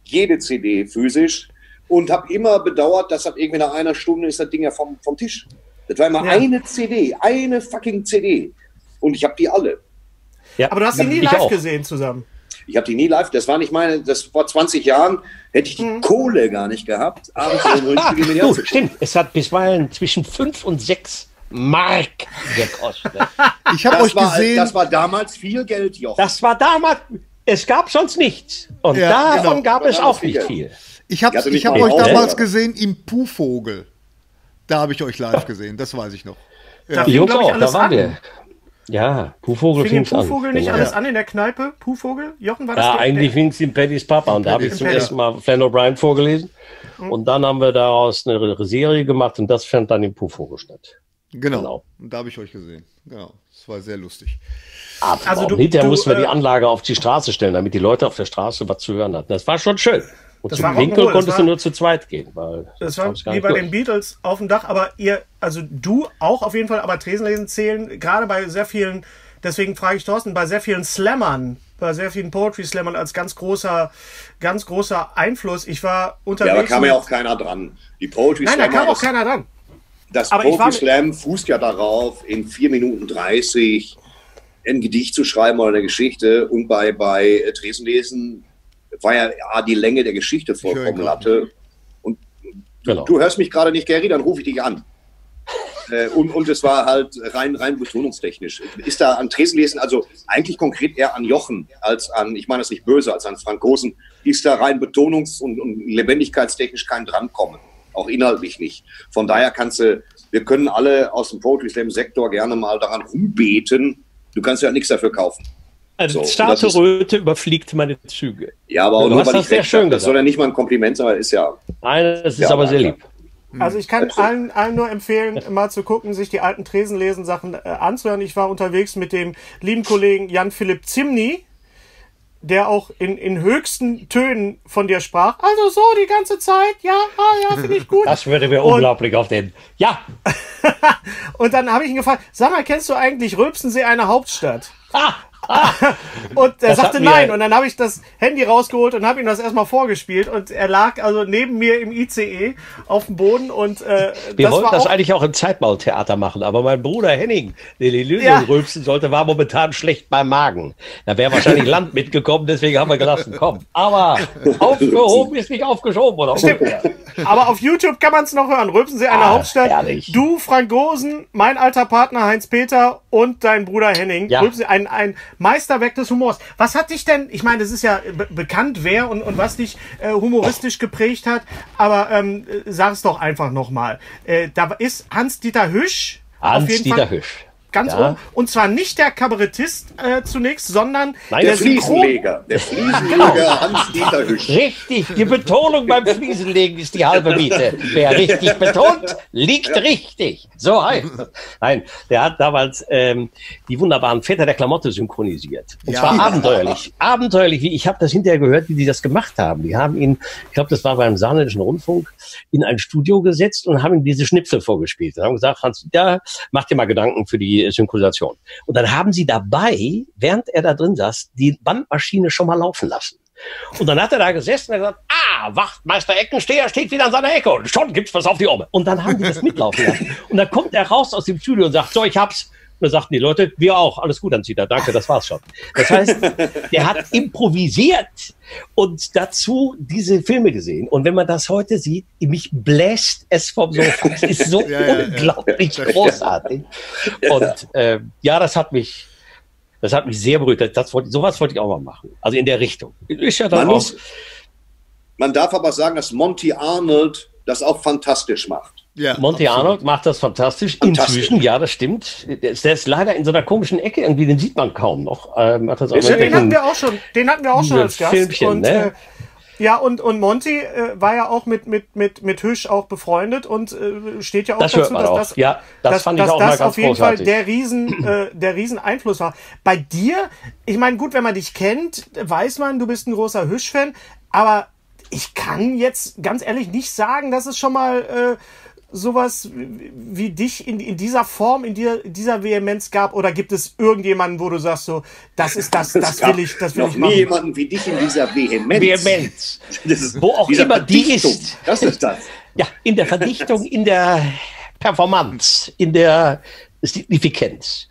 Und habe immer bedauert, dass das irgendwie nach einer Stunde ist das Ding ja vom Tisch. Das war immer eine CD, eine fucking CD. Und ich habe die alle. Ja, aber du hast die nie live gesehen zusammen. Ich habe die nie live, das vor 20 Jahren hätte ich die Kohle gar nicht gehabt. Stimmt, es hat bisweilen zwischen 5 und 6 Mark gekostet. Ich habe euch gesehen. Das war damals viel Geld, Jochen. Das war damals, es gab sonst nichts. Und davon gab es auch nicht viel. Ich hab euch damals gesehen im Puhvogel. Da habe ich euch live gesehen, das weiß ich noch. Ja. Die Jungs auch, da waren wir. Ja, Puhvogel fing Puhvogel nicht alles an in der Kneipe? Puhvogel? Jochen, war das? Ja, eigentlich fing es in Paddys Papa. Und da habe ich zum ersten Mal Flann O'Brien vorgelesen. Und dann haben wir daraus eine Serie gemacht und das fand dann im Puhvogel statt. Genau. Und da habe ich euch gesehen. Genau. Das war sehr lustig. Also hinterher mussten wir die Anlage auf die Straße stellen, damit die Leute auf der Straße was zu hören hatten. Das war schon schön. Und zum Winkel konntest du nur zu zweit gehen. Weil das war wie bei den Beatles auf dem Dach, aber du auch auf jeden Fall, aber Tresenlesen zählen, gerade bei sehr vielen, deswegen frage ich Thorsten, bei sehr vielen Slammern, bei sehr vielen Poetry-Slammern als ganz großer Einfluss. Ich war unterwegs. Ja, da kam ja auch keiner dran. Die Poetry-Slammer. Nein, da kam auch keiner dran. Das Poetry-Slam fußt ja darauf, in 4 Minuten 30 ein Gedicht zu schreiben oder eine Geschichte. Und bei Tresenlesen war ja die Länge der Geschichte vollkommen Latte. Und du hörst mich gerade nicht, Gary, dann rufe ich dich an. Und es war halt rein betonungstechnisch. Ist da an Tresenlesen, also eigentlich konkret eher an Jochen als an, ich meine das nicht böse, als an Frank Gosen, ist da rein betonungs- und lebendigkeitstechnisch kein Drankommen. Auch inhaltlich nicht. Von daher wir können alle aus dem Poetry Slam Sektor gerne mal daran rumbeten. Du kannst ja nichts dafür kaufen. Also Starte Röte überfliegt meine Züge. Ja, aber nur weil ich sehr schön das soll ja nicht mal ein Kompliment sein, ist ja... Nein, das ist aber sehr lieb. Also ich kann allen nur empfehlen, mal zu gucken, sich die alten Tresenlesen-Sachen anzuhören. Ich war unterwegs mit dem lieben Kollegen Jan-Philipp Zimny, der auch in höchsten Tönen von dir sprach. Also so die ganze Zeit, ja, finde ich gut. Das würde mir unglaublich auf den... Ja! Und dann habe ich ihn gefragt, sag mal, kennst du eigentlich Rülpsensee eine Hauptstadt? Und er sagte nein. Und dann habe ich das Handy rausgeholt und habe ihm das erstmal vorgespielt. Und er lag also neben mir im ICE auf dem Boden. Und wir wollten das eigentlich auch im Zeitmaultheater machen. Aber mein Bruder Henning, der die Lyrium rülpsen sollte, war momentan schlecht beim Magen. Da wäre wahrscheinlich Land mitgekommen. Deswegen haben wir gelassen, komm. Aber aufgehoben ist nicht aufgeschoben. Oder? Aber auf YouTube kann man es noch hören. Rülpsensee eine Hauptstadt. Herrlich. Du, Frank Gosen, mein alter Partner Heinz-Peter und dein Bruder Henning. Ja. Rülpsensee, ein Meisterwerk des Humors. Was hat dich denn, ich meine, das ist ja bekannt, wer und was dich humoristisch geprägt hat, aber sag es doch einfach nochmal. Da ist Hans-Dieter Hüsch. Hans-Dieter Hüsch. Ganz oben. Und zwar nicht der Kabarettist zunächst, sondern der Fliesenleger. Der Fliesenleger Hans-Dieter Hüsch. Richtig, die Betonung beim Fliesenlegen ist die halbe Miete. Wer richtig betont, liegt richtig. So heißt es. Nein, der hat damals die wunderbaren Väter der Klamotte synchronisiert. Und zwar abenteuerlich. Abenteuerlich, ich habe das hinterher gehört, wie die das gemacht haben. Die haben ihn, ich glaube, das war beim Saarländischen Rundfunk, in ein Studio gesetzt und haben ihm diese Schnipsel vorgespielt. Und haben gesagt, Hans-Dieter, mach dir mal Gedanken für die Synchronisation. Und dann haben sie dabei, während er da drin saß, die Bandmaschine schon mal laufen lassen. Und dann hat er da gesessen und gesagt, Wachtmeister Eckensteher steht wieder an seiner Ecke und schon gibt's was auf die Omme. Und dann haben die das mitlaufen lassen. Und dann kommt er raus aus dem Studio und sagt, so, ich hab's. Und dann sagten die Leute, wir auch, alles gut, Hans-Dieter, danke, das war's schon. Das heißt, der hat improvisiert und dazu diese Filme gesehen. Und wenn man das heute sieht, mich bläst es vom Sofa. Es ist so unglaublich großartig. Und das hat mich sehr berührt. Sowas wollte ich auch mal machen. Also in der Richtung. Ist ja dann man darf aber sagen, dass Monty Arnold das auch fantastisch macht. Ja, Monty Arnold macht das fantastisch. Inzwischen, ja, das stimmt. Der ist leider in so einer komischen Ecke, irgendwie, den sieht man kaum noch. Den hatten wir auch schon als Gast. Filmchen, und, ne? Und Monty war ja auch mit Hüsch auch befreundet und steht ja auch das dazu, das fand ich auch mal ganz auf jeden großartig. Fall der riesen Einfluss war. Bei dir, ich meine, gut, wenn man dich kennt, weiß man, du bist ein großer Hüsch-Fan, aber ich kann jetzt ganz ehrlich nicht sagen, dass es schon mal sowas wie dich in dieser Form, in dieser Vehemenz gab, oder gibt es irgendjemanden, wo du sagst so, das will ich machen? Nie jemanden wie dich in dieser Vehemenz. Wo auch immer die ist. Das ist das. Ja, in der Verdichtung, in der Performance, in der Signifikanz.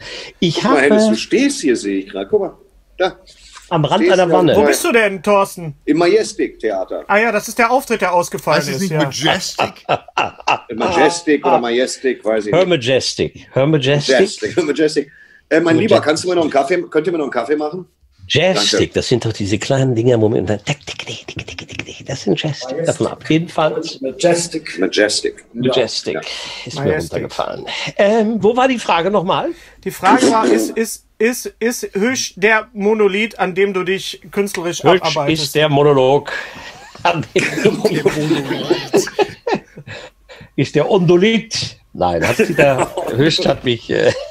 Du stehst hier, sehe ich gerade. Guck mal, da. Am Rand einer Wanne. Wo bist du denn, Thorsten? Im Majestic Theater. Ah ja, das ist der Auftritt, der ausgefallen ist. Das ist nicht Majestic? Majestic oder Majestic, weiß ich nicht. Her Majestic. Mein Lieber, könnt ihr mir noch einen Kaffee machen? Jazzstick, das sind doch diese kleinen Dinger, wo man dann das sind Jazzstick. Davon ab. Jedenfalls. Majestic. Ja. Ist mir runtergefallen. Wo war die Frage nochmal? Die Frage war, ist Hüsch der Monolith, an dem du dich künstlerisch abarbeitest? Hüsch ist der Monolog, an dem ist der Ondolith. Nein, Hüsch hat mich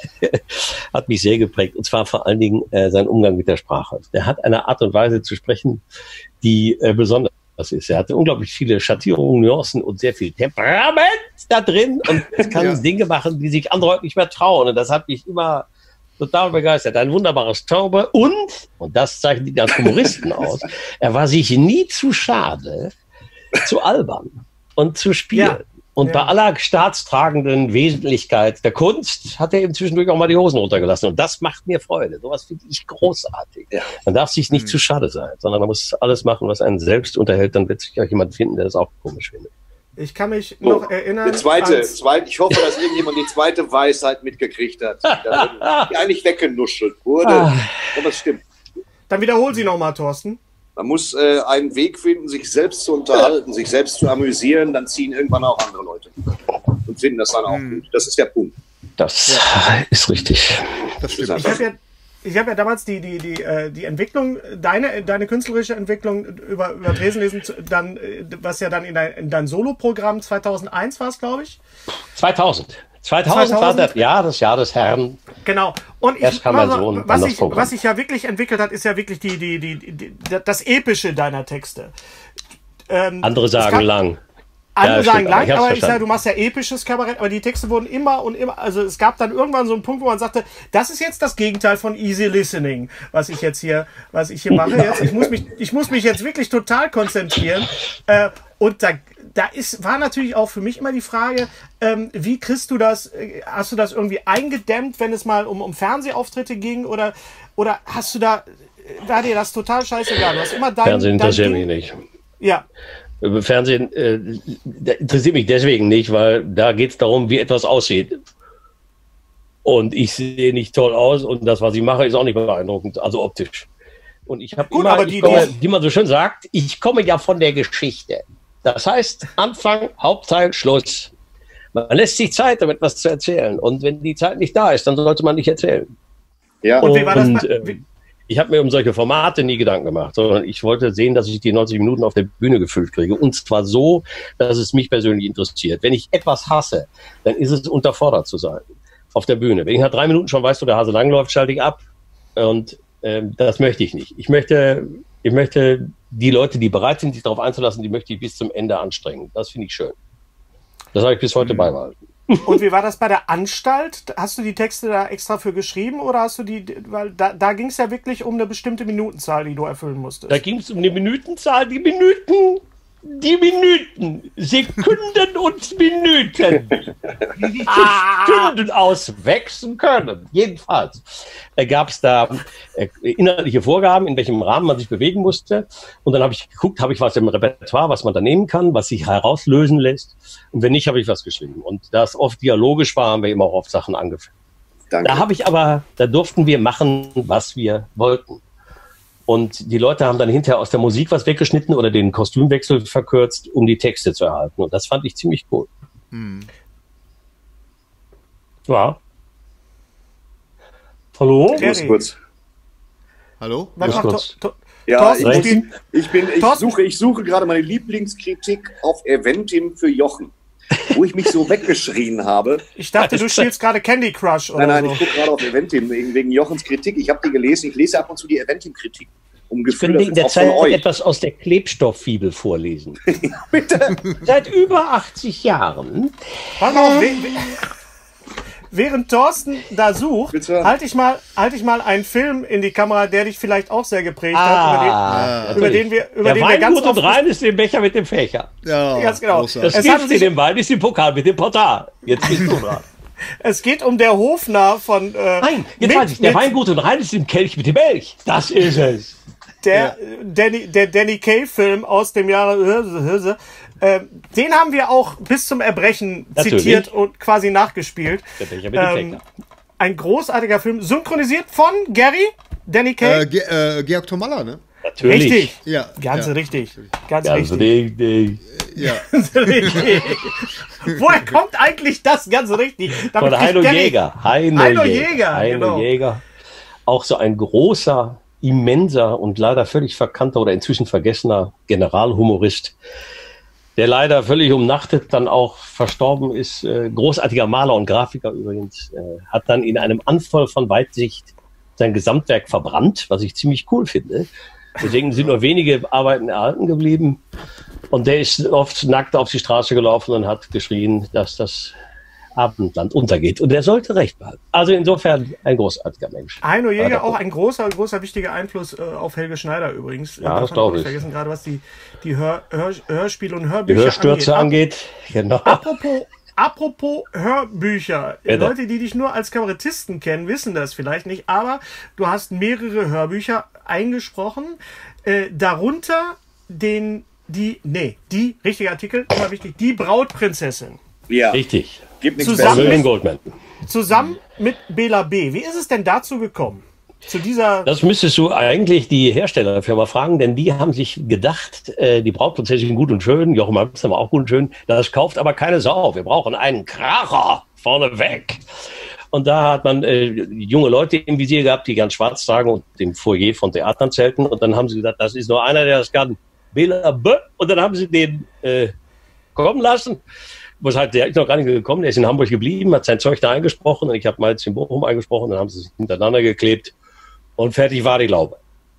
sehr geprägt. Und zwar vor allen Dingen sein Umgang mit der Sprache. Der hat eine Art und Weise zu sprechen, die besonders ist. Er hatte unglaublich viele Schattierungen, Nuancen und sehr viel Temperament da drin und kann Dinge machen, die sich andere heute nicht mehr trauen. Und das hat mich immer total begeistert. Ein wunderbares Taube und das zeichnet ihn als Humoristen aus, er war sich nie zu schade, zu albern und zu spielen. Ja. Und bei aller staatstragenden Wesentlichkeit der Kunst hat er eben zwischendurch auch mal die Hosen runtergelassen. Und das macht mir Freude. Sowas finde ich großartig. Ja. Man darf sich nicht zu schade sein, sondern man muss alles machen, was einen selbst unterhält. Dann wird sich auch jemand finden, der das auch komisch findet. Ich kann mich noch erinnern. Ich hoffe, dass irgendjemand die zweite Weisheit mitgekriegt hat, die eigentlich weggenuschelt wurde. Aber das stimmt. Dann wiederhol sie nochmal, Thorsten. Man muss einen Weg finden, sich selbst zu unterhalten, sich selbst zu amüsieren, dann ziehen irgendwann auch andere Leute und finden das dann auch gut. Das ist der Punkt. Das ist richtig. Das stimmt. Ich habe ja damals die Entwicklung, deine künstlerische Entwicklung über Dresden lesen, dann, was ja dann in dein Soloprogramm 2001 war es, glaube ich. 2000 war das Jahr des Herrn. Genau. Und erst kam mein Sohn was sich ja wirklich entwickelt hat, ist ja wirklich das Epische deiner Texte. Andere sagen lang. Andere sagen lang, aber ich sage, du machst ja episches Kabarett, aber die Texte wurden immer und immer, also es gab dann irgendwann so einen Punkt, wo man sagte, das ist jetzt das Gegenteil von easy listening, was ich hier mache. Jetzt, ich muss mich jetzt wirklich total konzentrieren. Und war natürlich auch für mich immer die Frage, wie kriegst du das, hast du das irgendwie eingedämmt, wenn es mal um Fernsehauftritte ging, oder hast du war dir das total scheißegal? Du hast immer Fernsehen interessiert mich nicht. Ja. Fernsehen interessiert mich deswegen nicht, weil da geht es darum, wie etwas aussieht. Und ich sehe nicht toll aus und das, was ich mache, ist auch nicht beeindruckend, also optisch. Und ich habe immer, wie man so schön sagt, ich komme ja von der Geschichte. Das heißt, Anfang, Hauptteil, Schluss. Man lässt sich Zeit, um etwas zu erzählen. Und wenn die Zeit nicht da ist, dann sollte man nicht erzählen. Ja. Und wie war das? Ich habe mir um solche Formate nie Gedanken gemacht, sondern ich wollte sehen, dass ich die 90 Minuten auf der Bühne gefüllt kriege. Und zwar so, dass es mich persönlich interessiert. Wenn ich etwas hasse, dann ist es unterfordert zu sein auf der Bühne. Wenn ich nach 3 Minuten schon weiß, wo der Hase langläuft, schalte ich ab. Und das möchte ich nicht. Ich möchte die Leute, die bereit sind, sich darauf einzulassen, die möchte ich bis zum Ende anstrengen. Das finde ich schön. Das habe ich bis heute beibehalten. Und wie war das bei der Anstalt? Hast du die Texte da extra für geschrieben oder hast du weil da ging es ja wirklich um eine bestimmte Minutenzahl, die du erfüllen musstest. Da ging es um eine Minutenzahl, die Minuten, Sekunden und Minuten, die sich zu Stunden auswechseln können. Jedenfalls gab es da inhaltliche Vorgaben, in welchem Rahmen man sich bewegen musste. Und dann habe ich geguckt, habe ich was im Repertoire, was man da nehmen kann, was sich herauslösen lässt. Und wenn nicht, habe ich was geschrieben. Und da es oft dialogisch war, haben wir immer auch auf Sachen angefangen. Da durften wir machen, was wir wollten. Und die Leute haben dann hinterher aus der Musik was weggeschnitten oder den Kostümwechsel verkürzt, um die Texte zu erhalten. Und das fand ich ziemlich cool. Ja. Hallo? Ich muss kurz. Hallo? Ja, ich suche gerade meine Lieblingskritik auf Eventim für Jochen, wo ich mich so weggeschrien habe. Ich dachte, du spielst gerade Candy Crush oder Nein, ich gucke gerade auf Eventim wegen Jochens Kritik. Ich habe die gelesen. Ich lese ab und zu die Eventim-Kritik. Ich könnte in der Zeit etwas aus der Klebstofffibel vorlesen. Bitte. Seit über 80 Jahren. Während Thorsten da sucht, halte ich mal einen Film in die Kamera, der dich vielleicht auch sehr geprägt hat, über den wir ganz oft... und rein ist der Becher mit dem Fächer. Ja, ganz genau. Das Gift in dem Wein ist der Pokal mit dem Portal. Jetzt bist du dran. Es geht um der Hofnarr von... Nein, jetzt weiß ich. Der Weingut und rein ist im Kelch mit dem Elch. Das ist es. Der Danny Kaye-Film aus dem Jahre... den haben wir auch bis zum Erbrechen zitiert und quasi nachgespielt. Ein großartiger Film, synchronisiert von Gary Danny Kaye? Georg Tomalla, ne? Natürlich. Richtig. Ja. Ganz richtig. Ganz richtig. Ja. richtig. Woher kommt eigentlich das ganz richtig? Von Heino Jäger. Heino Jäger. Jäger. Auch so ein großer, immenser und leider völlig verkannter oder inzwischen vergessener Generalhumorist, der leider völlig umnachtet dann auch verstorben ist. Großartiger Maler und Grafiker übrigens. Hat dann in einem Anfall von Weitsicht sein Gesamtwerk verbrannt, was ich ziemlich cool finde. Deswegen sind nur wenige Arbeiten erhalten geblieben. Und der ist oft nackt auf die Straße gelaufen und hat geschrien, dass das Abendland untergeht. Und er sollte recht behalten. Also insofern ein großartiger Mensch. Heino Jäger, auch ein großer wichtiger Einfluss auf Helge Schneider übrigens. Ja, das glaube ich. Vergessen gerade, was die Hörspiele und Hörbücher Hörstürze angeht. Genau. Apropos Hörbücher. Bitte. Leute, die dich nur als Kabarettisten kennen, wissen das vielleicht nicht, aber du hast mehrere Hörbücher eingesprochen, darunter richtiger Artikel, immer wichtig, die Brautprinzessin. Ja. Richtig. Gibt nichts William Goldman. Zusammen mit Bela B. Wie ist es denn dazu gekommen? Zu dieser. Das müsstest du eigentlich die Herstellerfirma fragen, denn die haben sich gedacht, die Brautprinzessin gut und schön, Jochen Amsterdam auch gut und schön, das kauft aber keine Sau. Wir brauchen einen Kracher vorneweg. Und da hat man junge Leute im Visier gehabt, die ganz schwarz tragen und im Foyer von Theatern zelten. Und dann haben sie gesagt, das ist nur einer, der das kann. Bela B. Und dann haben sie den kommen lassen. Der ist noch gar nicht gekommen, der ist in Hamburg geblieben, hat sein Zeug da eingesprochen und ich habe mal jetzt in Bochum eingesprochen, dann haben sie sich hintereinander geklebt und fertig war die Laube.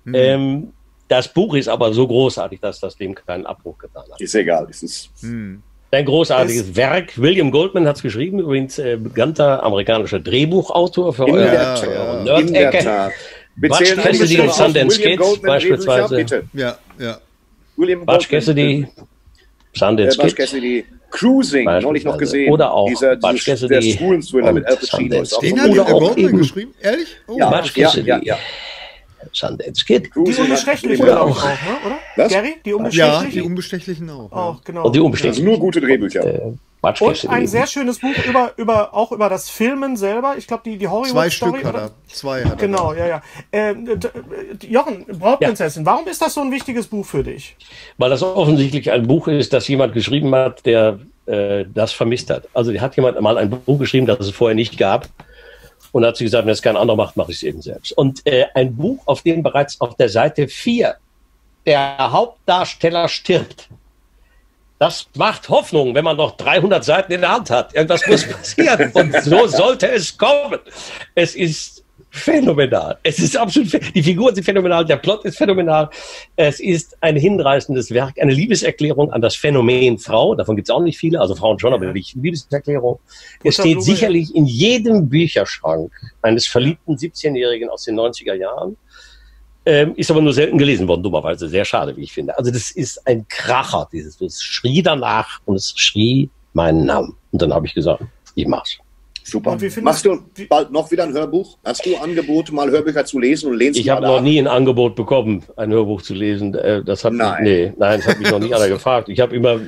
Das Buch ist aber so großartig, dass das dem keinen Abbruch getan hat. Ist egal. Es ist ein großartiges Werk. William Goldman hat es geschrieben, übrigens bekannter amerikanischer Drehbuchautor für eure Nerd-Ecke. Butch Cassidy und Sundance Kid beispielsweise. Ja. Butch Cassidy, Sundance Kid. Cruising, neulich noch gesehen. Oder auch Butch Cassidy. Der Schwulen-Thriller mit Al Pacino. Den hat der Goldman geschrieben? Ehrlich? Oh. Ja, Butch Cassidy. Ja. Sundance Kid. Die Unbestechlichen auch, ne? Oder? Was? Gary? Die Unbestechlichen? Ja, die Unbestechlichen auch. Auch, genau. Und die Unbestechlichen. Also nur gute Drehbücher. Und ein sehr schönes Buch auch über das Filmen selber. Ich glaube, die Hollywood-Story. 2 Stück hat er. 2 hat er. Genau, ja. Jochen, Brautprinzessin, warum ist das so ein wichtiges Buch für dich? Weil das offensichtlich ein Buch ist, das jemand geschrieben hat, der das vermisst hat. Also hat jemand mal ein Buch geschrieben, das es vorher nicht gab. Und hat sich gesagt, wenn es kein anderer macht, mache ich es eben selbst. Und ein Buch, auf dem bereits auf der Seite 4 der Hauptdarsteller stirbt. Das macht Hoffnung, wenn man noch 300 Seiten in der Hand hat. Irgendwas muss passieren. Und so sollte es kommen. Es ist phänomenal. Es ist absolut, die Figuren sind phänomenal, der Plot ist phänomenal. Es ist ein hinreißendes Werk, eine Liebeserklärung an das Phänomen Frau. Davon gibt es auch nicht viele, also Frauen schon, aber nicht Liebeserklärung. Es steht sicherlich in jedem Bücherschrank eines verliebten 17-Jährigen aus den 90er Jahren. Ist aber nur selten gelesen worden, dummerweise. Sehr schade, wie ich finde. Also das ist ein Kracher, dieses Buch. Es schrie danach und es schrie meinen Namen. Und dann habe ich gesagt, ich mach's. Super. Machst du bald noch wieder ein Hörbuch? Hast du Angebote, mal Hörbücher zu lesen und lehnst Ich habe noch nie ein Angebot bekommen, ein Hörbuch zu lesen. Das hat das hat mich noch nie einer gefragt. Ich habe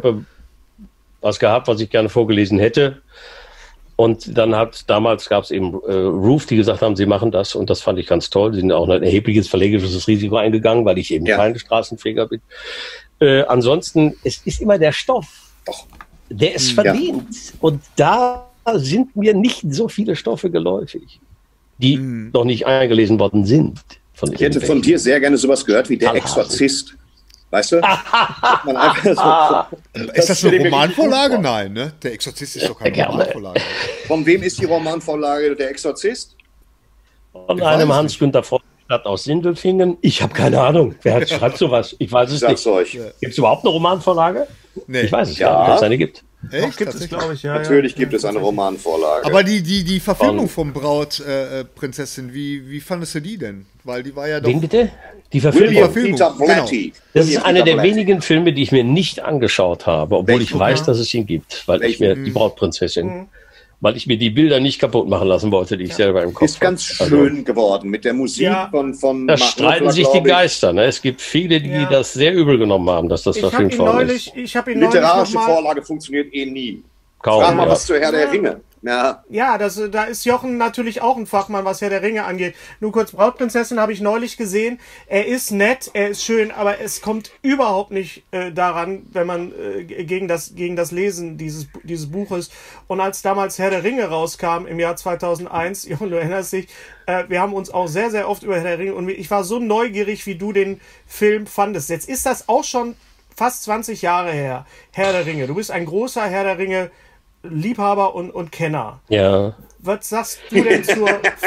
was gehabt, was ich gerne vorgelesen hätte. Und dann damals gab es eben Roof, die gesagt haben, sie machen das und das fand ich ganz toll. Sie sind auch ein erhebliches verlegerisches Risiko eingegangen, weil ich eben kein Straßenfeger bin. Ansonsten, es ist immer der Stoff, der es verdient. Und da sind mir nicht so viele Stoffe geläufig, die noch nicht eingelesen worden sind. Ich hätte von dir sehr gerne sowas gehört wie Der Exorzist. Weißt du? Ist das eine Romanvorlage? Nein, ne? Der Exorzist ist doch keine Romanvorlage. Von wem ist die Romanvorlage Der Exorzist? Von einem Hans-Günther Stadt aus Sindelfingen. Ich habe keine Ahnung. Wer schreibt sowas? Ich weiß es nicht. Gibt es überhaupt eine Romanvorlage? Nee. Ich weiß es nicht, ob es eine gibt. Echt? Gibt es, glaube ich, Natürlich gibt es eine Romanvorlage. Aber die Verfilmung von Brautprinzessin, wie fandest du die denn? Weil die war ja doch... Wen bitte? Die Verfilmung. Peter Blatty. Das ist einer der wenigen Filme, die ich mir nicht angeschaut habe, obwohl ich weiß, dass es ihn gibt. Weil ich mir die Brautprinzessin, weil ich mir die Bilder nicht kaputt machen lassen wollte, die ich selber im Kopf habe. Ist ganz schön geworden mit der Musik von Da streiten sich die Geister. Ne? Es gibt viele, die das sehr übel genommen haben, dass das verfilmt worden ist. Literarische Vorlage funktioniert nie. Kaum. Frag mal was zur Herr der Ringe. Ja. Ja, da ist Jochen natürlich auch ein Fachmann, was Herr der Ringe angeht. Nur kurz, Brautprinzessin habe ich neulich gesehen. Er ist nett, er ist schön, aber es kommt überhaupt nicht daran, wenn man gegen das Lesen dieses Buches. Und als damals Herr der Ringe rauskam im Jahr 2001, Jochen, du erinnerst dich, wir haben uns auch sehr, sehr oft über Herr der Ringe und ich war so neugierig, wie du den Film fandest. Jetzt ist das auch schon fast 20 Jahre her, Herr der Ringe. Du bist ein großer Herr der Ringe Liebhaber und Kenner. Ja. Was sagst du denn zur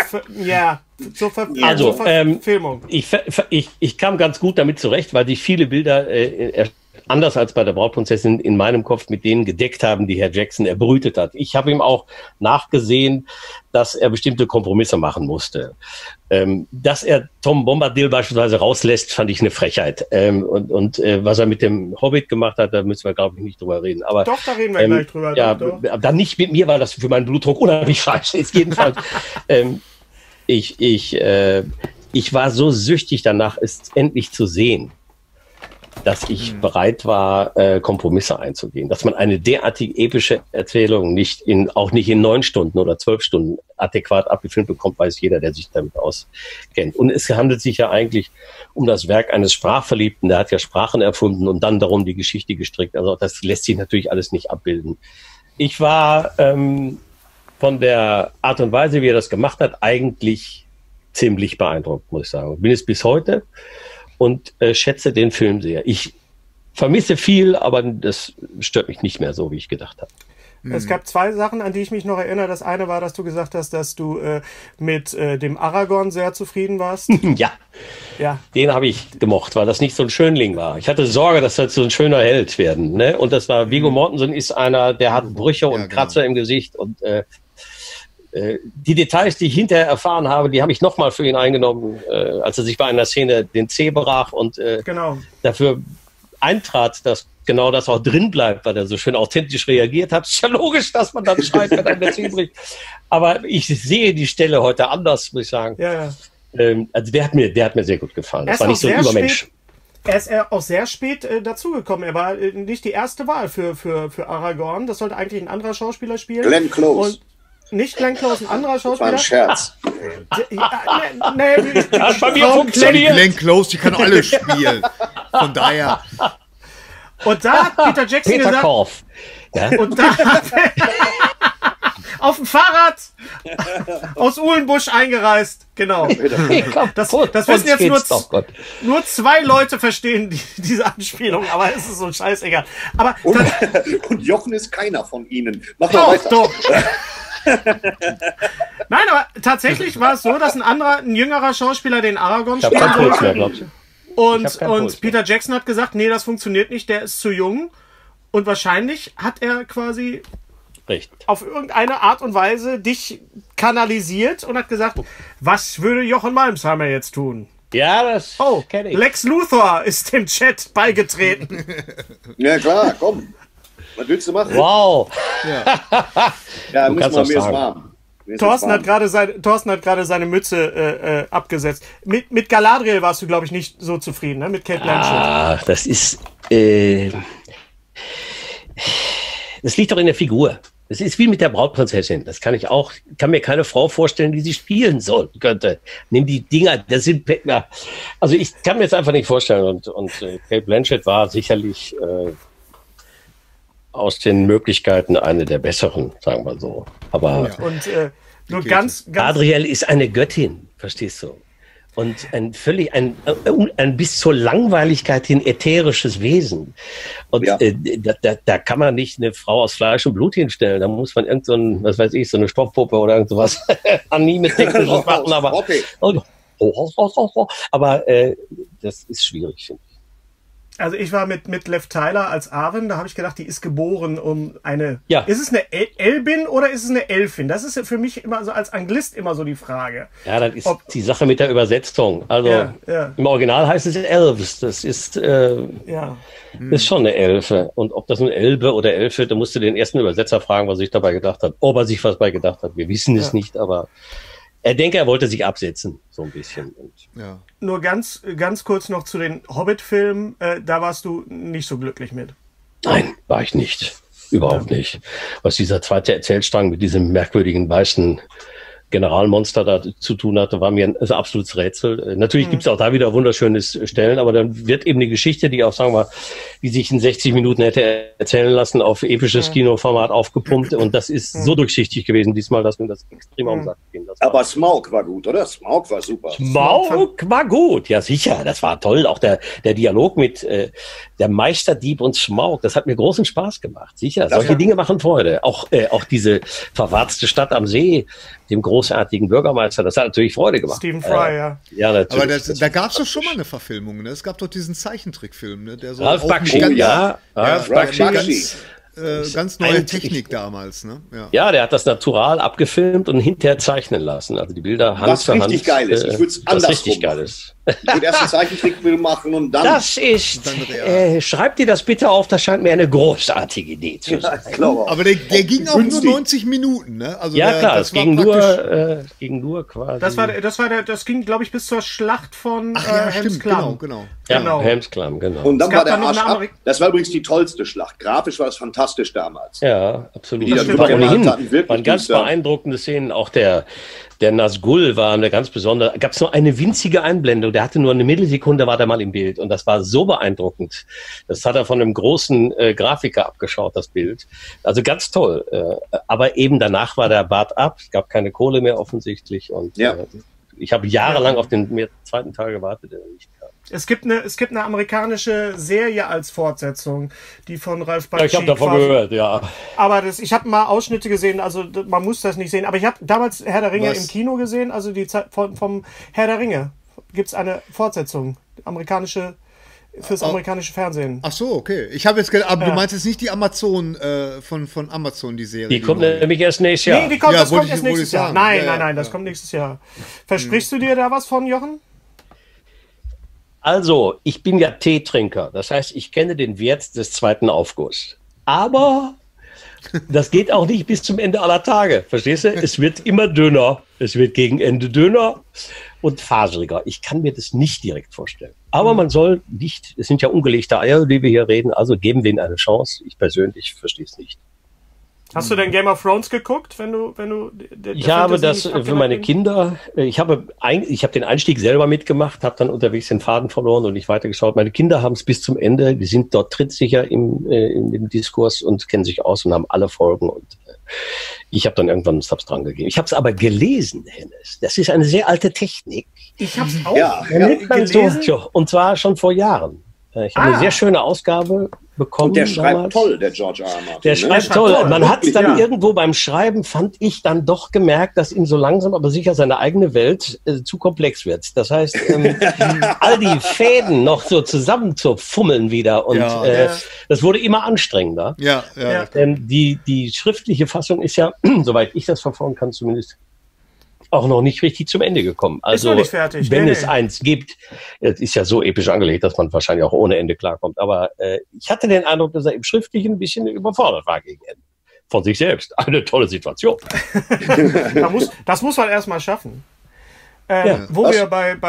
Verfilmung? Ich kam ganz gut damit zurecht, weil sich viele Bilder anders als bei der Brautprinzessin in meinem Kopf mit denen gedeckt haben, die Herr Jackson erbrütet hat. Ich habe ihm auch nachgesehen, dass er bestimmte Kompromisse machen musste. Dass er Tom Bombadil beispielsweise rauslässt, fand ich eine Frechheit. Was er mit dem Hobbit gemacht hat, da müssen wir, glaube ich, nicht drüber reden. Aber, doch, da reden wir gleich drüber. Ja, doch. Dann nicht mit mir, weil das für meinen Blutdruck unheimlich falsch ist. Jedenfalls, ich war so süchtig danach, es endlich zu sehen, dass ich bereit war, Kompromisse einzugehen. Dass man eine derartig epische Erzählung auch nicht in 9 Stunden oder 12 Stunden adäquat abgefilmt bekommt, weiß jeder, der sich damit auskennt. Und es handelt sich ja eigentlich um das Werk eines Sprachverliebten, der hat ja Sprachen erfunden und dann darum die Geschichte gestrickt. Also das lässt sich natürlich alles nicht abbilden. Ich war von der Art und Weise, wie er das gemacht hat, eigentlich ziemlich beeindruckt, muss ich sagen. Bin es bis heute. Und schätze den Film sehr. Ich vermisse viel, aber das stört mich nicht mehr so, wie ich gedacht habe. Es gab 2 Sachen, an die ich mich noch erinnere. Das eine war, dass du gesagt hast, dass du mit dem Aragorn sehr zufrieden warst. Ja, den habe ich gemocht, weil das nicht so ein Schönling war. Ich hatte Sorge, dass das so ein schöner Held werden. Ne? Und das war, Viggo Mortensen ist einer, der hat Brüche und Kratzer im Gesicht und die Details, die ich hinterher erfahren habe, die habe ich nochmal für ihn eingenommen, als er sich bei einer Szene den Zeh brach und dafür eintrat, dass genau das auch drin bleibt, weil er so schön authentisch reagiert hat. Ist ja logisch, dass man dann schreit, wenn einem der Zeh bricht. Aber ich sehe die Stelle heute anders, muss ich sagen. Ja. Also der hat mir sehr gut gefallen. Das war nicht so ein Übermensch. Er ist auch sehr spät dazugekommen. Er war nicht die erste Wahl für Aragorn. Das sollte eigentlich ein anderer Schauspieler spielen. Glenn Close. Nicht Glenn Close, ein anderer Schauspieler. Das war ein Scherz. Hat bei mir funktioniert. Glenn Close, die kann alle spielen. Von daher. Und da hat Peter Jackson gesagt. Korf. Ja? Und da hat auf dem Fahrrad aus Uhlenbusch eingereist. Genau. Das wissen jetzt nur 2 Leute verstehen diese Anspielung, aber es ist so scheißegal. Aber und Jochen ist keiner von ihnen. Mach mal weiter. Doch. Nein, aber tatsächlich war es so, dass ein jüngerer Schauspieler den Aragorn spielen sollte. Und Peter Jackson hat gesagt, nee, das funktioniert nicht, der ist zu jung. Und wahrscheinlich hat er quasi auf irgendeine Art und Weise dich kanalisiert und hat gesagt, was würde Jochen Malmsheimer jetzt tun? Ja, das kenne ich. Lex Luthor ist dem Chat beigetreten. Ja klar, komm. Was willst du machen? Wow. Ja, müssen wir mir warm. Thorsten hat gerade seine Mütze abgesetzt. Mit Galadriel warst du, glaube ich, nicht so zufrieden, ne? Mit Cate Blanchett. Das ist... das liegt doch in der Figur. Das ist wie mit der Brautprinzessin. Das kann mir keine Frau vorstellen, die sie spielen könnte. Nimm die Dinger, das sind... Also ich kann mir jetzt einfach nicht vorstellen. Und Cate Blanchett war sicherlich... aus den Möglichkeiten eine der besseren, sagen wir so. Aber nur ganz Adriel ist eine Göttin, verstehst du? Und ein bis zur Langweiligkeit hin ätherisches Wesen. Und da kann man nicht eine Frau aus Fleisch und Blut hinstellen. Da muss man so eine Stoffpuppe oder irgend sowas Anime-technisches machen. Aber das ist schwierig, finde ich. Also ich war mit Lev Tyler als Arwen, da habe ich gedacht, die ist geboren um eine... Ja. Ist es eine Elbin oder ist es eine Elfin? Das ist für mich immer so als Anglist immer so die Frage. Ja, das ist die Sache mit der Übersetzung. Also im Original heißt es Elves. Das ist, ist schon eine Elfe. Und ob das nun Elbe oder Elfe, da musst du den ersten Übersetzer fragen, was er sich dabei gedacht hat. Ob er sich was bei gedacht hat. Wir wissen es nicht, aber... er wollte sich absetzen, so ein bisschen. Nur ganz kurz noch zu den Hobbit-Filmen. Da warst du nicht so glücklich mit. Nein, war ich nicht. Überhaupt nicht. Was dieser zweite Erzählstrang mit diesem merkwürdigen weißen Generalmonster da zu tun hatte, war mir ein absolutes Rätsel. Natürlich gibt es auch da wieder wunderschöne Stellen, aber dann wird eben die Geschichte, die auch, sagen wir, die sich in 60 Minuten hätte erzählen lassen, auf episches Kinoformat aufgepumpt, und das ist so durchsichtig gewesen diesmal, dass mir das extrem am Sack ging. Aber Smaug war gut, oder? Smaug war super. Smaug war gut, ja sicher, das war toll. Auch der Dialog mit der Meisterdieb und Smaug, das hat mir großen Spaß gemacht, sicher. Solche Dinge machen Freude. Auch diese verwarzte Stadt am See, dem großartigen Bürgermeister, das hat natürlich Freude gemacht. Stephen Fry, ja. Ja, natürlich. Aber da gab es doch schon mal eine Verfilmung, ne? Es gab doch diesen Zeichentrickfilm, ne? Der so Ralf Bakshi, Ralf Bakshi. Ganz neue Technik damals, ne? Ja, der hat das natural abgefilmt und hinterher zeichnen lassen. Also die Bilder Hand für Hand. Was richtig geil ist. Ich würde es andersrum richtig geil ist. Ich würde erst einen Zeichentrickfilm machen und dann... Das ist... schreibt dir das bitte auf, das scheint mir eine großartige Idee zu sein. Ja, aber der ging auch nur 90 Minuten, ne? Also ja, klar, das ging nur quasi... Das ging, glaube ich, bis zur Schlacht von Helmsklamm. Genau. Ja, Helmsklamm, genau. Und dann war der Arsch ab. Das war übrigens die tollste Schlacht. Grafisch war es fantastisch damals. Ja, absolut. Das waren ganz beeindruckende Szenen. Auch der Nazgul war eine ganz besondere. Gab es nur eine winzige Einblendung. Der hatte nur eine Millisekunde, war der mal im Bild. Und das war so beeindruckend. Das hat er von einem großen Grafiker abgeschaut, das Bild. Also ganz toll. Aber eben danach war der Bart ab. Es gab keine Kohle mehr offensichtlich. Und ich habe jahrelang auf den zweiten Teil gewartet, der nicht kam. Es gibt eine amerikanische Serie als Fortsetzung, die von Ralf Bakshi. Ja, ich habe davon gehört, ja. Aber ich habe mal Ausschnitte gesehen, also man muss das nicht sehen. Aber ich habe damals Herr der Ringe im Kino gesehen, also die Zeit vom Herr der Ringe. Gibt es eine Fortsetzung, fürs amerikanische Fernsehen. Ach so, okay. Ich habe jetzt gedacht, aber du meinst jetzt nicht die Amazon von Amazon, die Serie. Die kommt nämlich erst nächstes Jahr. Nee, das kommt erst nächstes Jahr. Nein, das kommt nächstes Jahr. Versprichst du dir da was von, Jochen? Also, ich bin ja Teetrinker. Das heißt, ich kenne den Wert des zweiten Aufgusses. Aber das geht auch nicht bis zum Ende aller Tage. Verstehst du? Es wird immer dünner. Es wird gegen Ende dünner und faseriger. Ich kann mir das nicht direkt vorstellen. Aber man soll nicht, es sind ja ungelegte Eier, die wir hier reden, also geben wir ihnen eine Chance. Ich persönlich verstehe es nicht. Hast du denn Game of Thrones geguckt, wenn du ich habe das für meine Kinder, ich habe den Einstieg selber mitgemacht, habe dann unterwegs den Faden verloren und nicht weitergeschaut. Meine Kinder haben es bis zum Ende, die sind dort trittsicher im Diskurs und kennen sich aus und haben alle Folgen, und ich habe dann irgendwann einen Subs dran gegeben. Ich habe es aber gelesen, Hennes. Das ist eine sehr alte Technik. Ich habe es auch gelesen. So, und zwar schon vor Jahren. Ich habe eine sehr schöne Ausgabe bekommen. Und der schreibt toll, der George R. R. Martin. Der schreibt toll. Man hat es dann irgendwo beim Schreiben, fand ich, dann doch gemerkt, dass ihm so langsam aber sicher seine eigene Welt zu komplex wird. Das heißt, all die Fäden noch so zusammen zu fummeln wieder. Und das wurde immer anstrengender. Ja. Denn die schriftliche Fassung ist ja, soweit ich das verfolgen kann zumindest, auch noch nicht richtig zum Ende gekommen. Also, ist noch nicht fertig. Wenn es eins gibt, es ist ja so episch angelegt, dass man wahrscheinlich auch ohne Ende klarkommt. Aber ich hatte den Eindruck, dass er im Schriftlichen ein bisschen überfordert war gegen Ende. Von sich selbst. Eine tolle Situation. Das muss man erstmal schaffen. Wo wir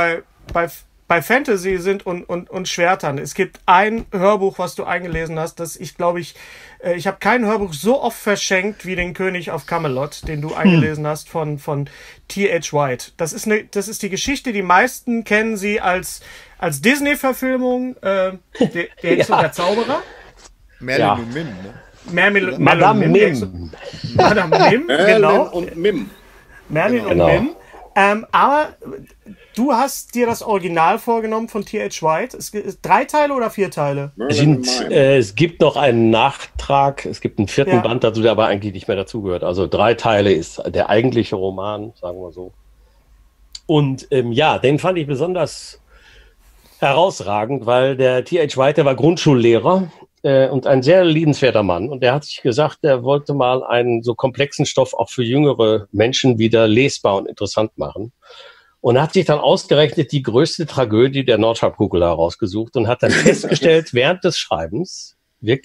bei Fantasy sind und Schwertern. Es gibt ein Hörbuch, was du eingelesen hast, das ich habe kein Hörbuch so oft verschenkt wie den König of Camelot, den du eingelesen hast von T.H. White. Das ist die Geschichte, die meisten kennen sie als Disney-Verfilmung, der Hexe und der Zauberer. Merlin und Mim, ne? Madame Mim. Madame Mim, genau. Und Mim. Merlin und Mim. Aber du hast dir das Original vorgenommen von T.H. White. Es gibt 3 Teile oder 4 Teile? Es gibt noch einen Nachtrag. Es gibt einen 4. Band dazu, der aber eigentlich nicht mehr dazugehört. Also 3 Teile ist der eigentliche Roman, sagen wir so. Und den fand ich besonders herausragend, weil der T.H. White, der war Grundschullehrer und ein sehr liebenswerter Mann. Und der hat sich gesagt, er wollte mal einen so komplexen Stoff auch für jüngere Menschen wieder lesbar und interessant machen. Und hat sich dann ausgerechnet die größte Tragödie der Nordhalbkugel herausgesucht und hat dann festgestellt, während des Schreibens,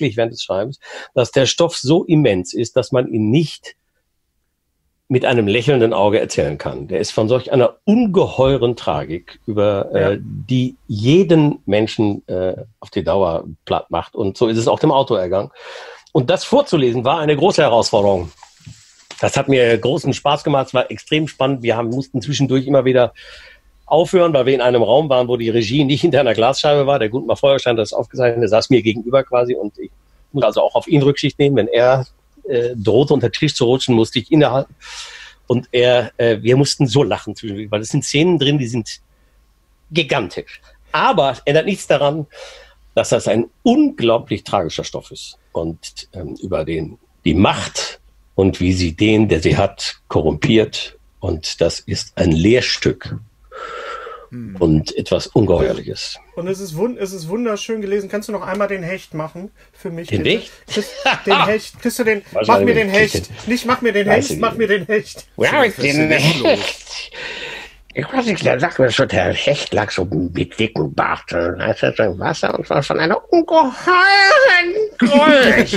dass der Stoff so immens ist, dass man ihn nicht mit einem lächelnden Auge erzählen kann. Der ist von solch einer ungeheuren Tragik, die jeden Menschen auf die Dauer platt macht. Und so ist es auch dem Autor ergangen. Und das vorzulesen war eine große Herausforderung. Das hat mir großen Spaß gemacht, es war extrem spannend. Wir mussten zwischendurch immer wieder aufhören, weil wir in einem Raum waren, wo die Regie nicht hinter einer Glasscheibe war. Der Gutmar Feuerstein hat das aufgezeichnet, der saß mir gegenüber quasi und ich musste also auch auf ihn Rücksicht nehmen. Wenn er drohte, unter den Tisch zu rutschen, musste ich innehalten. Und wir mussten so lachen zwischendurch, weil es sind Szenen drin, die sind gigantisch. Aber es ändert nichts daran, dass das ein unglaublich tragischer Stoff ist. Und über die Macht und wie sie den, der sie hat, korrumpiert. Und das ist ein Lehrstück. Und etwas Ungeheuerliches. Und es ist wunderschön gelesen. Kannst du noch einmal den Hecht machen für mich? Den Hecht? Den Hecht. Kriegst du den? Mach mir den Hecht. Nicht mach mir den Hecht, mach mir den Hecht. Ja, den Hecht. Ich weiß nicht, der sagt mir schon, der Hecht lag so mit dicken Bart. Als er so im Wasser und war von einer ungeheuren Größe.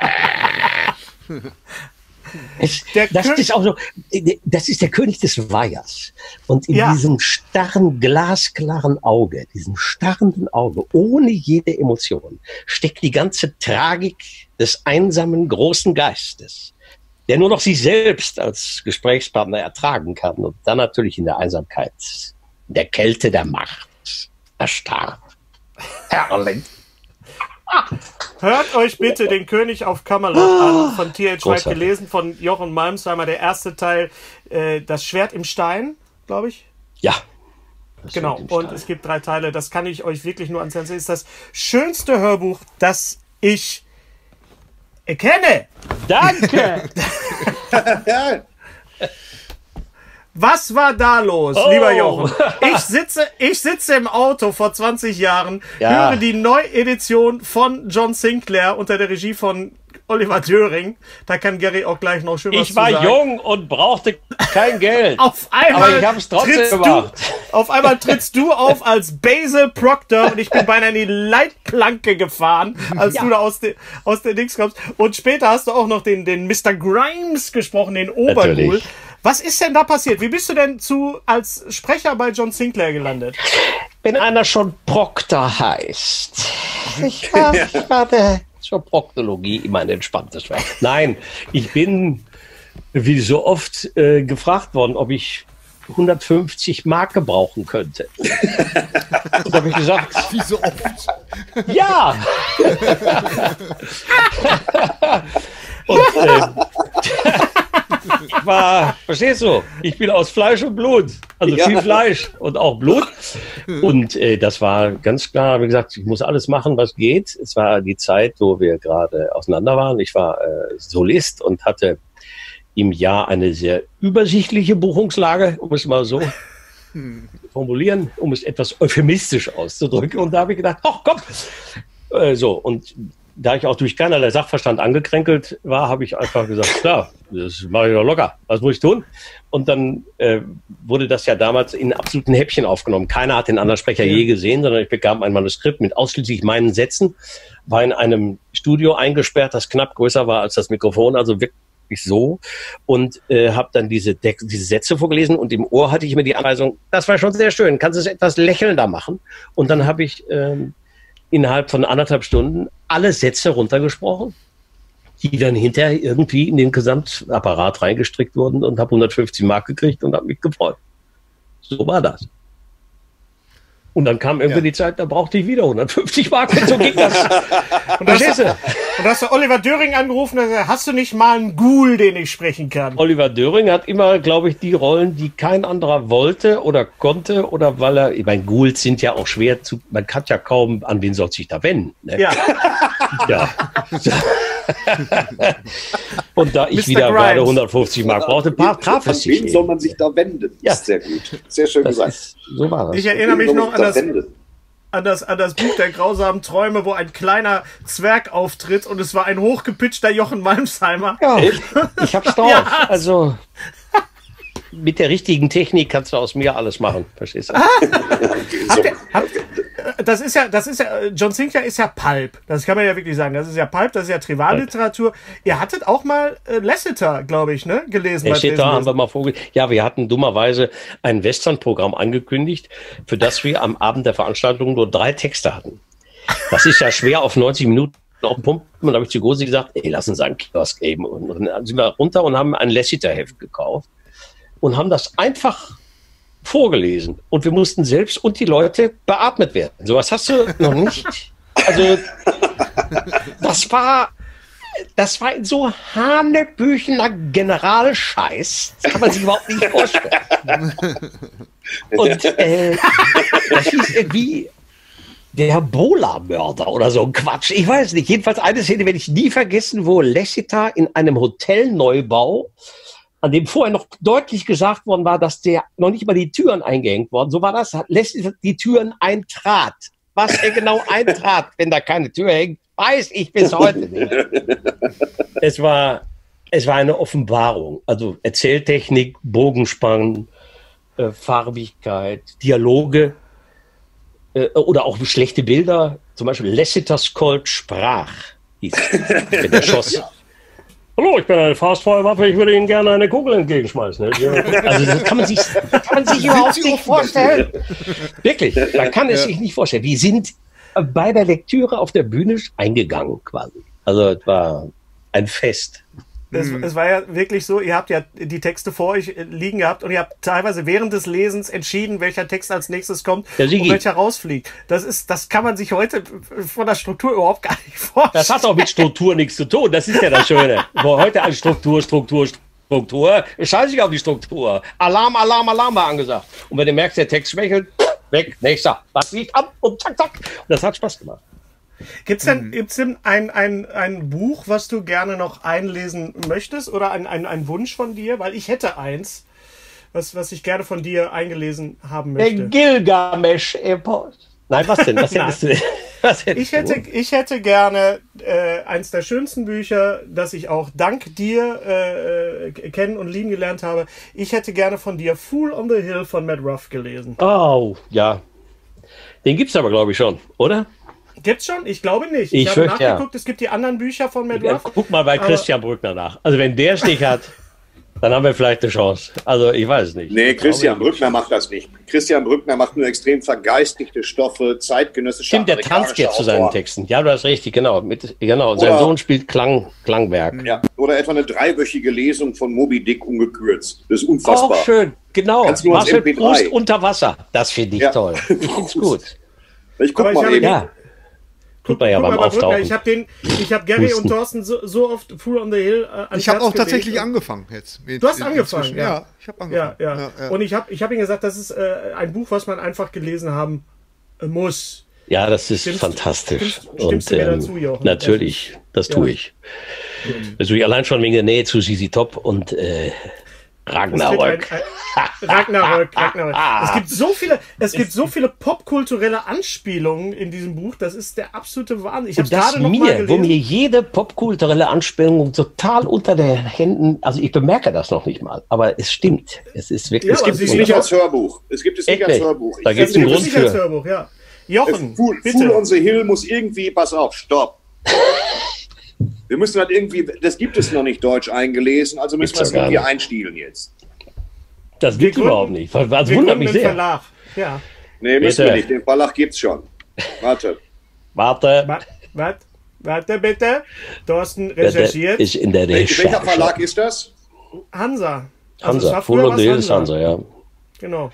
Das ist der König des Weihers. Und in diesem starren, glasklaren Auge, diesem starrenden Auge, ohne jede Emotion, steckt die ganze Tragik des einsamen, großen Geistes, der nur noch sich selbst als Gesprächspartner ertragen kann und dann natürlich in der Einsamkeit, in der Kälte der Macht erstarrt. Herrlich. Hört euch bitte den König auf Camelot an, von T.H. White, gelesen von Jochen Malmsheimer, der erste Teil, das Schwert im Stein, glaube ich. Ja. Genau, und es gibt 3 Teile, das kann ich euch wirklich nur ans Herz legen. Das ist das schönste Hörbuch, das ich kenne. Danke! Was war da los, lieber Jochen? Ich sitze im Auto vor 20 Jahren, höre die Neuedition von John Sinclair unter der Regie von Oliver Döring. Da kann Gary auch gleich noch schön was zu sagen. Ich war jung und brauchte kein Geld. Auf einmal aber ich habe es trotzdem gemacht. Auf einmal trittst du auf als Basil Proctor und ich bin beinahe in die Leitplanke gefahren, als du da aus der Dings kommst. Und später hast du auch noch den Mr. Grimes gesprochen, den Oberghoul. Was ist denn da passiert? Wie bist du denn als Sprecher bei John Sinclair gelandet? Wenn einer schon Proctor heißt. Ich war zur Proktologie immer ein entspanntes Werk. Nein, ich bin, wie so oft, gefragt worden, ob ich 150 Mark gebrauchen könnte. Und da habe ich gesagt, wie so oft? Ja! Und verstehst du, ich bin aus Fleisch und Blut, also viel Fleisch und auch Blut. Und das war ganz klar, wie gesagt, ich muss alles machen, was geht. Es war die Zeit, wo wir gerade auseinander waren. Ich war Solist und hatte im Jahr eine sehr übersichtliche Buchungslage, um es mal so formulieren, um es etwas euphemistisch auszudrücken. Und da habe ich gedacht, ach komm, und da ich auch durch keinerlei Sachverstand angekränkelt war, habe ich einfach gesagt, klar, das mache ich doch locker. Was muss ich tun? Und dann wurde das ja damals in absoluten Häppchen aufgenommen. Keiner hat den anderen Sprecher je gesehen, sondern ich bekam ein Manuskript mit ausschließlich meinen Sätzen, war in einem Studio eingesperrt, das knapp größer war als das Mikrofon, also wirklich so, und habe dann diese Sätze vorgelesen und im Ohr hatte ich mir die Anweisung, das war schon sehr schön, kannst du es etwas lächelnder machen? Und dann habe ich innerhalb von 1,5 Stunden alle Sätze runtergesprochen, die dann hinterher irgendwie in den Gesamtapparat reingestrickt wurden und habe 150 Mark gekriegt und habe mich gefreut. So war das. Und dann kam irgendwie die Zeit, da brauchte ich wieder 150 Mark und so ging das. Und hast du Oliver Döring angerufen und gesagt, hast du nicht mal einen Ghoul, den ich sprechen kann? Oliver Döring hat immer, glaube ich, die Rollen, die kein anderer wollte oder konnte oder weil ich meine, Ghouls sind ja auch schwer zu, man kann ja kaum, an wen soll sich da wenden. Ne? Ja. Ja. Und da ich wieder gerade 150 Mark brauchte, traf es sich. An wen soll man sich da wenden? Ja. Sehr gut. Sehr schön gesagt. So war das. Ich erinnere mich noch an das Buch der grausamen Träume, wo ein kleiner Zwerg auftritt und es war ein hochgepitchter Jochen Malmsheimer. Ja, ich hab's drauf. Ja. Also mit der richtigen Technik kannst du aus mir alles machen. Verstehst du? Das ist ja, John Sinclair ist ja Pulp. Das kann man ja wirklich sagen. Das ist ja Pulp, das ist ja Trivialliteratur. Ihr hattet auch mal Lasseter, glaube ich, ne, gelesen. Lasseter haben wir mal vorgelesen. Ja, wir hatten dummerweise ein Western-Programm angekündigt, für das wir am Abend der Veranstaltung nur 3 Texte hatten. Das ist ja schwer auf 90 Minuten noch pumpen. Und dann habe ich zu Gosi gesagt, ey, lass uns einen Kiosk geben. Und dann sind wir runter und haben ein Lassiter-Heft gekauft und haben das einfach vorgelesen. Und wir mussten selbst und die Leute beatmet werden. Sowas hast du noch nicht. Also, das war in so hanebüchener Generalscheiß. Das kann man sich überhaupt nicht vorstellen. Und das hieß irgendwie der Bola-Mörder oder so ein Quatsch. Ich weiß nicht. Jedenfalls eine Szene werde ich nie vergessen, wo Lassiter in einem Hotelneubau, an dem vorher noch deutlich gesagt worden war, dass der noch nicht mal die Türen eingehängt worden. So war das. Hat Lassiter die Türen eintrat. Was er genau eintrat, wenn da keine Tür hängt, weiß ich bis heute nicht. Es war eine Offenbarung. Also Erzähltechnik, Bogenspannen, Farbigkeit, Dialoge oder auch schlechte Bilder. Zum Beispiel Lassiter's Colt sprach. Wenn der schoss. Hallo, ich bin eine Fastfeuerwaffe, ich würde Ihnen gerne eine Kugel entgegenschmeißen. Also das kann man sich überhaupt nicht vorstellen. Wirklich, man kann es sich nicht vorstellen. Wir sind bei der Lektüre auf der Bühne eingegangen quasi. Also es war ein Fest. Es war ja wirklich so, ihr habt ja die Texte vor euch liegen gehabt und ihr habt teilweise während des Lesens entschieden, welcher Text als nächstes kommt und welcher rausfliegt. Das kann man sich heute von der Struktur überhaupt gar nicht vorstellen. Das hat auch mit Struktur nichts zu tun, das ist ja das Schöne. Wo heute eine Struktur, scheiße auf die Struktur. Alarm war angesagt. Und wenn du merkst, der Text schwächelt, weg, nächster. Was liegt ab und zack, zack. Und das hat Spaß gemacht. Gibt's denn ein Buch, was du gerne noch einlesen möchtest oder ein Wunsch von dir? Weil ich hätte eins, was ich gerne von dir eingelesen haben möchte. Der Gilgamesch-Epos. Nein, was denn? Ich hätte gerne eins der schönsten Bücher, das ich auch dank dir kennen und lieben gelernt habe. Ich hätte gerne von dir Fool on the Hill von Matt Ruff gelesen. Oh, ja. Den gibt's aber, glaube ich, schon, oder? Gibt's schon? Ich glaube nicht. Ich habe nachgeguckt, es gibt die anderen Bücher von Matt Ruff. Guck mal bei Christian Brückner nach. Also wenn der es nicht hat, dann haben wir vielleicht eine Chance. Also ich weiß es nicht. Nee, Christian Brückner macht das nicht. Christian Brückner macht nur extrem vergeistigte Stoffe, zeitgenössische. Stimmt, der tanzt jetzt zu seinen Texten. Ja, du hast richtig, genau. Sein Sohn spielt Klangwerk. Ja, oder etwa eine 3-wöchige Lesung von Moby Dick ungekürzt. Das ist unfassbar. Auch schön, genau. Marcel Proust unter Wasser. Das finde ich toll. Ich finde es gut. Ich guck mal eben. Ja. Tut man ja beim Auftauchen. Ich habe Gary und Thorsten so oft Fool on the Hill ich habe auch tatsächlich angefangen jetzt. Du hast angefangen, ja. Ich habe angefangen. Ja. Und ich hab ihm gesagt, das ist ein Buch, was man einfach gelesen haben muss. Ja, das ist fantastisch. Stimmst du mir dazu, Jochen? Natürlich, das tue ich. Also allein schon wegen der Nähe zu ZZ Top und Ragnarök. Ragnarök. Es gibt so viele popkulturelle Anspielungen in diesem Buch. Das ist der absolute Wahnsinn. Ich habe gerade noch mal gelesen, wo mir jede popkulturelle Anspielung total unter den Händen, also ich bemerke das noch nicht mal, aber es stimmt. Es ist wirklich. Es gibt es nicht als Hörbuch. Es gibt es nicht als Hörbuch. Da gibt es einen Grund für. Hörbuch, ja. Jochen, Fool on the Hill muss irgendwie, pass auf, stopp. Wir müssen halt irgendwie, das gibt es noch nicht deutsch eingelesen, also müssen wir es irgendwie einstielen jetzt. Das gibt es überhaupt nicht. Das wundert mich sehr. Verlag. Ja. Nee, müssen wir nicht. Den Verlag gibt's schon. Warte. Warte bitte. Thorsten recherchiert. Ist in der Welcher Verlag ist das? Hansa. Hansa. Fool on the Hill ist Hansa, ja. Genau.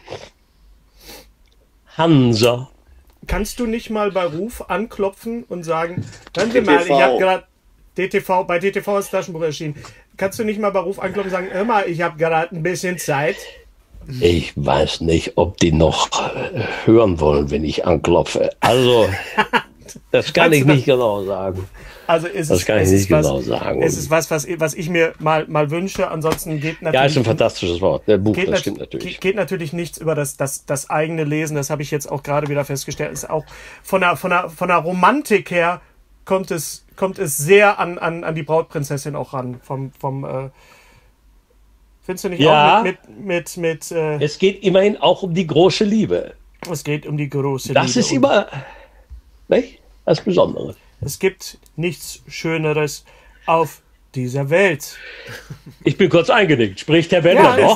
Hansa. Kannst du nicht mal bei Ruf anklopfen und sagen, hören Sie mal, ich habe gerade bei DTV ist Taschenbuch erschienen. Kannst du nicht mal bei Ruf anklopfen und sagen, hör mal, ich habe gerade ein bisschen Zeit? Ich weiß nicht, ob die noch hören wollen, wenn ich anklopfe. Also, das kann ich nicht genau sagen. Also es ist was ich mir mal wünsche. Ansonsten geht natürlich. Ja, ist ein fantastisches Wort. Der Buch, das stimmt natürlich. Geht natürlich nichts über das eigene Lesen. Das habe ich jetzt auch gerade wieder festgestellt. Ist auch von der Romantik her kommt es sehr an die Brautprinzessin auch ran. Findest du nicht auch mit es geht immerhin auch um die große Liebe. Es geht um die große Liebe. Das ist immer das Besondere. Es gibt nichts Schöneres auf dieser Welt. Ich bin kurz eingenickt. Spricht der Bender noch?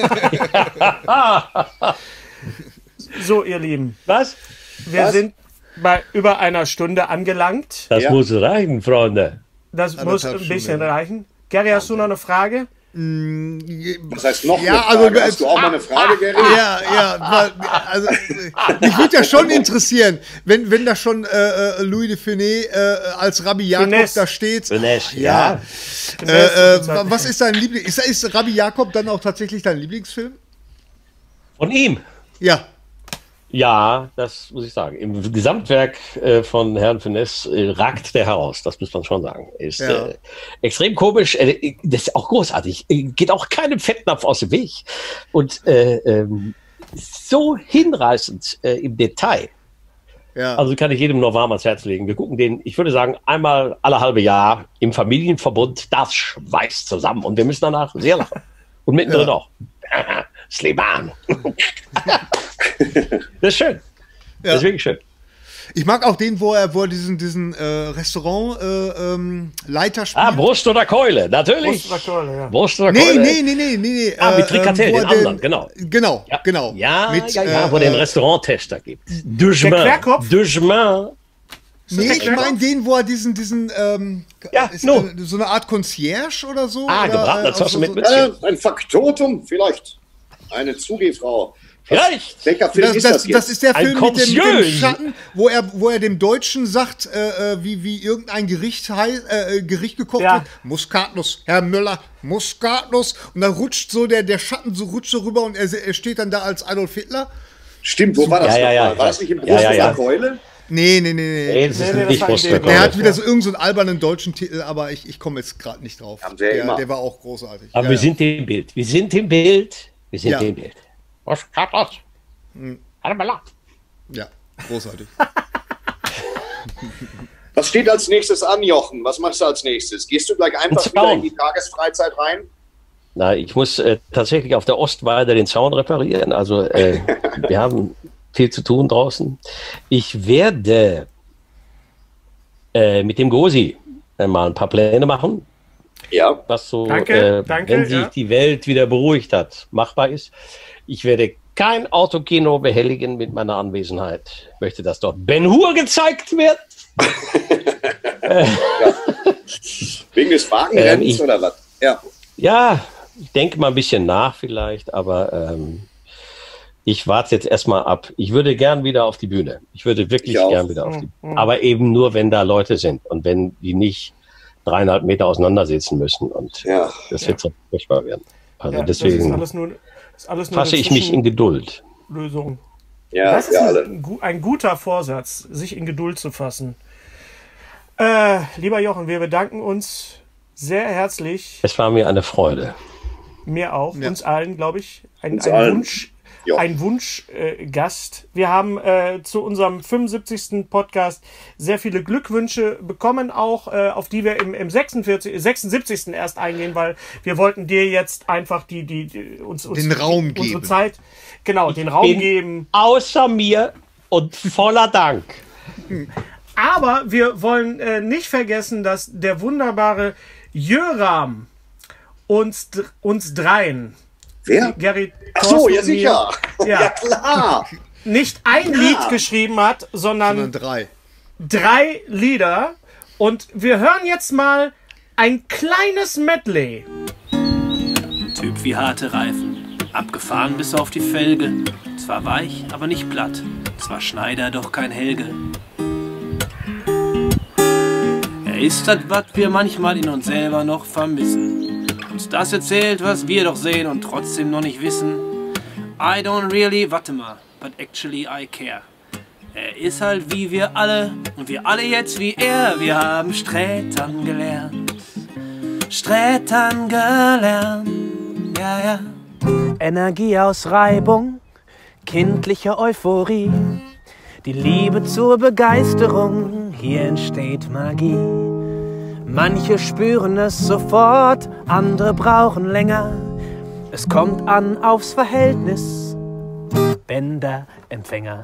So, ihr Lieben. Was? Wir bei über einer Stunde angelangt. Das muss reichen, Freunde. Das muss ein bisschen reichen. Gary, hast du noch eine Frage? Was heißt noch? Ja, also hast du auch mal eine Frage, Gary? Ja, also mich würde ja schon interessieren, wenn da schon Louis de Funès als Rabbi Jakob da steht. Finesse, ja. Was ist dein Lieblings? Ist Rabbi Jakob dann auch tatsächlich dein Lieblingsfilm? Von ihm? Ja. Ja, das muss ich sagen. Im Gesamtwerk von Herrn Finesse ragt der heraus, das muss man schon sagen. Ist extrem komisch, das ist auch großartig, geht auch keinem Fettnapf aus dem Weg und so hinreißend im Detail. Ja. Also kann ich jedem nur warm ans Herz legen. Wir gucken den, ich würde sagen, einmal alle halbe Jahr im Familienverbund, das schweißt zusammen und wir müssen danach sehr lachen. Und mittendrin auch. Sleman. Das ist schön. Das ist wirklich schön. Ich mag auch den, wo er diesen Restaurant Leiter spielt. Brust oder Keule, natürlich. Brust oder Keule, ja. Brust oder Keule. Nee. Mit Frikadelle, den anderen, genau. Genau. Ja, Mit, wo es den Restauranttester gibt. Der Querkopf? Duchemin. Nee, ich meine den, wo er diesen so eine Art Concierge oder so. Gebratener Zosse mit ein Faktotum, vielleicht. Eine Zugehfrau. Vielleicht. Welcher Film ist das jetzt? Das ist der Film mit dem Schatten, wo er dem Deutschen sagt, wie irgendein Gericht gekocht wird. Muskatnuss, Herr Müller, Muskatnuss. Und dann rutscht so der Schatten so rüber und er steht dann da als Adolf Hitler. Stimmt, wo war das nochmal? War das nicht im Brust oder Keule? Nee. Das ist nicht Brust oder Keule. Der hat wieder so irgendeinen albernen deutschen Titel, aber ich komme jetzt gerade nicht drauf. Der war auch großartig. Aber wir sind im Bild. Wir sind im Bild. Muskatnuss. Ja, großartig. Was steht als nächstes an, Jochen? Was machst du als nächstes? Gehst du gleich einfach wieder in die Tagesfreizeit rein? Na, ich muss tatsächlich auf der Ostweide den Zaun reparieren. Also wir haben viel zu tun draußen. Ich werde mit dem Gosi mal ein paar Pläne machen. Ja. Was so, danke, wenn sich die Welt wieder beruhigt hat, machbar ist. Ich werde kein Autokino behelligen mit meiner Anwesenheit. Ich möchte, dass dort Ben-Hur gezeigt wird. Wegen des Wagenrennens oder was? Ja, ich denke mal ein bisschen nach vielleicht, aber ich warte jetzt erstmal ab. Ich würde gern wieder auf die Bühne. Ich würde wirklich gern wieder auf die Bühne. Aber eben nur, wenn da Leute sind und wenn die nicht 3,5 Meter auseinandersitzen müssen. Und das wird so furchtbar werden. Also deswegen fasse ich mich in Geduld. Lösung. Ja, das ist ein guter Vorsatz, sich in Geduld zu fassen. Lieber Jochen, wir bedanken uns sehr herzlich. Es war mir eine Freude. Mir auch, uns allen, glaube ich. Ein Wunschgast. Wir haben zu unserem 75. Podcast sehr viele Glückwünsche bekommen, auch auf die wir im 76. erst eingehen, weil wir wollten dir jetzt einfach uns den Raum geben. Unsere Zeit, den Raum geben. Außer mir und voller Dank. Aber wir wollen nicht vergessen, dass der wunderbare Jöram uns dreien. Wer? Gary, ach so, ja sicher. Ja klar. Nicht ein Lied geschrieben hat, sondern 3 Lieder. Und wir hören jetzt mal ein kleines Medley. Typ wie harte Reifen, abgefahren bis auf die Felge. Zwar weich, aber nicht platt. Zwar Schneider, doch kein Helge. Er ist das, was wir manchmal in uns selber noch vermissen. Uns das erzählt, was wir doch sehen und trotzdem noch nicht wissen. I don't really, warte mal, but actually I care. Er ist halt wie wir alle und wir alle jetzt wie er. Wir haben Strätern gelernt. Strätern gelernt, ja. Energie aus Reibung, kindliche Euphorie. Die Liebe zur Begeisterung, hier entsteht Magie. Manche spüren es sofort, andere brauchen länger. Es kommt an aufs Verhältnis, Bänder, Empfänger.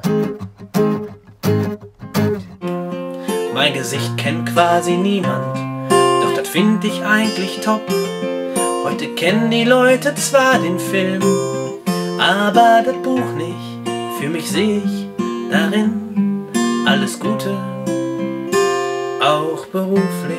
Mein Gesicht kennt quasi niemand, doch das find ich eigentlich top. Heute kennen die Leute zwar den Film, aber das Buch nicht. Für mich seh ich darin Alles Gute, auch beruflich.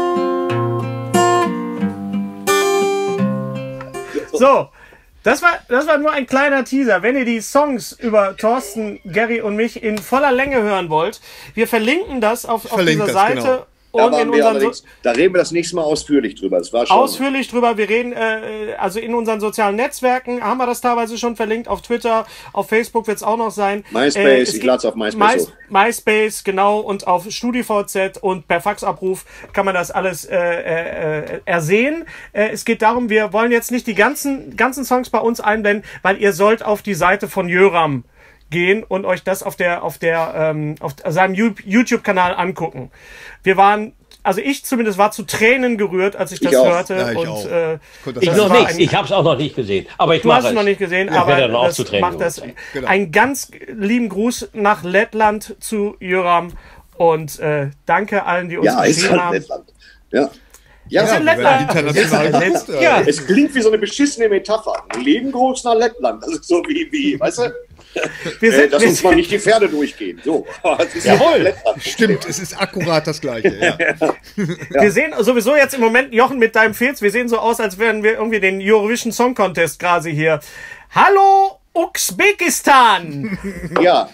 So, das war nur ein kleiner Teaser. Wenn ihr die Songs über Thorsten, Gary und mich in voller Länge hören wollt, wir verlinken das auf dieser Seite. Genau. Und in unseren da reden wir das nächste Mal ausführlich drüber. Das war schon ausführlich drüber. Wir reden, also in unseren sozialen Netzwerken haben wir das teilweise schon verlinkt. Auf Twitter, auf Facebook wird es auch noch sein. MySpace, ich lade es auf MySpace hoch. MySpace, genau. Und auf StudiVZ und per Faxabruf kann man das alles ersehen. Es geht darum, wir wollen jetzt nicht die ganzen Songs bei uns einblenden, weil ihr sollt auf die Seite von Jöram gehen und euch das auf seinem YouTube-Kanal angucken. Wir waren, also ich zumindest war zu Tränen gerührt, als ich das hörte. Ja, ich und auch. Ich noch nicht. Ich habe es auch noch nicht gesehen. Aber ich du hast es noch nicht gesehen, aber dann auch das zu Tränen macht das. Genau. Einen ganz lieben Gruß nach Lettland zu Jöram und danke allen, die uns geschrieben haben. Lettland. Ja. Ja, Ja, es klingt wie so eine beschissene Metapher. Lebengroß nach Lettland. Das ist so wie, weißt du? Dass uns mal nicht die Pferde durchgehen. So. Jawohl. Stimmt, es ist akkurat das Gleiche. Ja. Wir sehen sowieso jetzt im Moment, Jochen, mit deinem Filz, wir sehen so aus, als wären wir irgendwie den Eurovision Song Contest quasi hier. Hallo, Usbekistan! Ja.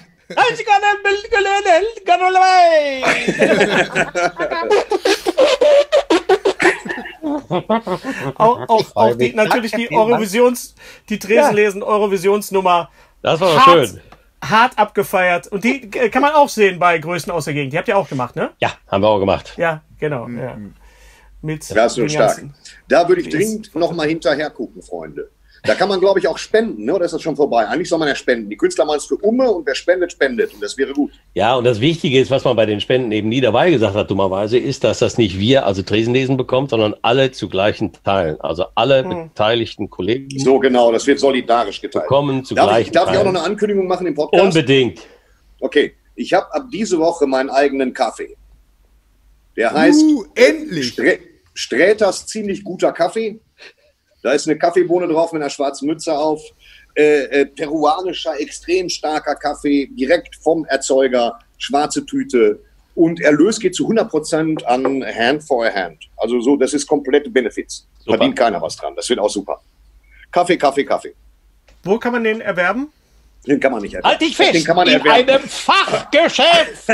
auch natürlich die die Tresenlesen Eurovisionsnummer. Das war schön. Hart abgefeiert. Und die kann man auch sehen bei Größen aus der Gegend. Die habt ihr auch gemacht, ne? Ja, haben wir auch gemacht. Ja, genau. Ja. Mit das ist stark. Da würde ich dringend noch mal hinterher gucken, Freunde. Da kann man, glaube ich, auch spenden, ne? Oder ist das schon vorbei? Eigentlich soll man ja spenden. Die Künstler machen es für Umme und wer spendet, spendet. Und das wäre gut. Ja, und das Wichtige ist, was man bei den Spenden eben nie dabei gesagt hat, dummerweise, ist, dass das nicht wir, also Tresenlesen, bekommt, sondern alle zu gleichen Teilen. Also alle beteiligten Kollegen. So genau, das wird solidarisch geteilt. Bekommen zu gleichen Teilen. Darf ich auch noch eine Ankündigung machen im Podcast? Unbedingt. Okay, ich habe ab diese Woche meinen eigenen Kaffee. Der heißt endlich. Sträters ziemlich guter Kaffee. Da ist eine Kaffeebohne drauf mit einer schwarzen Mütze auf. Peruanischer, extrem starker Kaffee, direkt vom Erzeuger, schwarze Tüte. Und Erlös geht zu 100% an Hand for a Hand. Also so, das ist komplette Benefits. Super. Verdient keiner was dran. Das wird auch super. Kaffee. Wo kann man den erwerben? Den kann man nicht erwerben. Halt dich fest! Den kann man in erwerben. einem Fachgeschäft!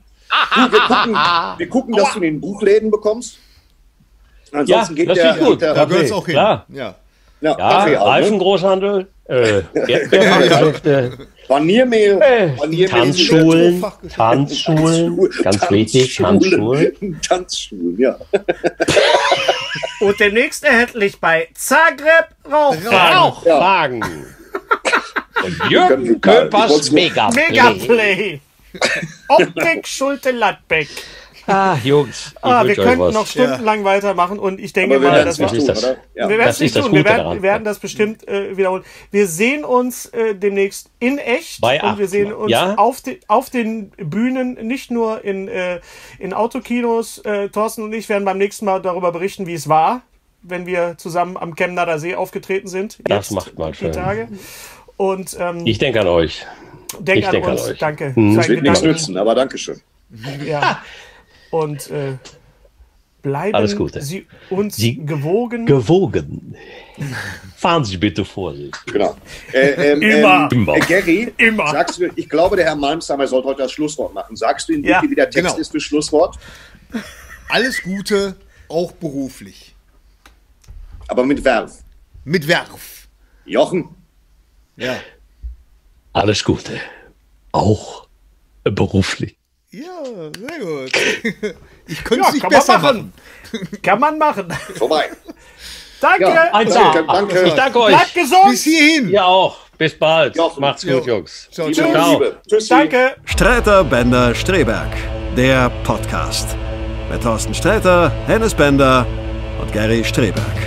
Wir gucken, dass du den in Buchläden bekommst. Ansonsten geht der gut. Da gehört es auch hin. Klar. Ja, Reifengroßhandel, Erdbeergeschäfte, Paniermehl, Tanzschulen, ganz wichtig, Tanzschulen, ja. Und demnächst erhältlich bei Zagreb Rauchwagen. Und Jürgen Köpers Megaplay. Optik Schulte-Ladbeck. Jungs, wir könnten noch stundenlang weitermachen und ich denke mal, wir werden es nicht tun. Wir werden das bestimmt wiederholen. Wir sehen uns demnächst in echt und wir sehen uns auf den Bühnen, nicht nur in Autokinos. Thorsten und ich werden beim nächsten Mal darüber berichten, wie es war, wenn wir zusammen am Chemnader See aufgetreten sind. Das macht mal schön. Tage. Und, ich denke an euch. Denke an uns. Danke. Das wird nichts nützen, aber Dankeschön. Ja. Und bleiben Sie uns gewogen. Fahren Sie bitte vorsichtig. Genau. Immer. Gary, sagst du, ich glaube, der Herr Malmsheimer sollte heute das Schlusswort machen. Sagst du ihm bitte, wie der Text ist fürs Schlusswort? Alles Gute, auch beruflich. Aber mit Werf. Mit Werf. Jochen? Ja. Alles Gute, auch beruflich. Ja, sehr gut. Ich könnte es nicht besser machen. Kann man machen. Vorbei. Danke. Danke. Ich danke euch. Bleibt gesund. Bis hierhin. Ja auch. Bis bald. Jochen. Macht's gut, Jungs. Ciao. Tschüss. Danke. Sträter, Bender, Streberg, der Podcast. Mit Thorsten Sträter, Hennes Bender und Gary Streberg.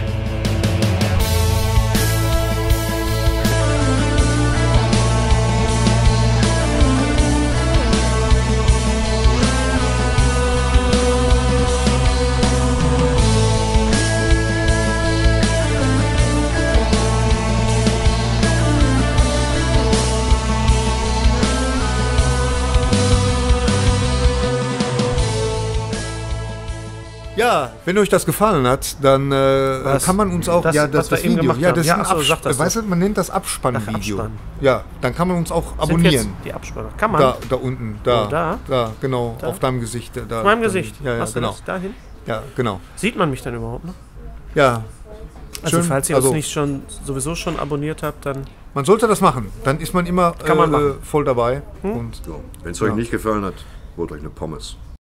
Ja, wenn euch das gefallen hat, dann kann man uns auch... Das Video. Ja, das ist weißt du, man nennt das Abspannvideo. Abspann. Ja, dann kann man uns auch abonnieren. Die Abspann. Kann man? Da unten, da, genau, da. Auf deinem Gesicht. Da, auf meinem Gesicht? Ja, genau. Dahin? Ja, genau. Sieht man mich dann überhaupt noch? Ja. Also falls ihr uns nicht sowieso schon abonniert habt, dann... Man sollte das machen, dann ist man immer voll dabei. Und wenn es euch nicht gefallen hat, holt euch eine Pommes.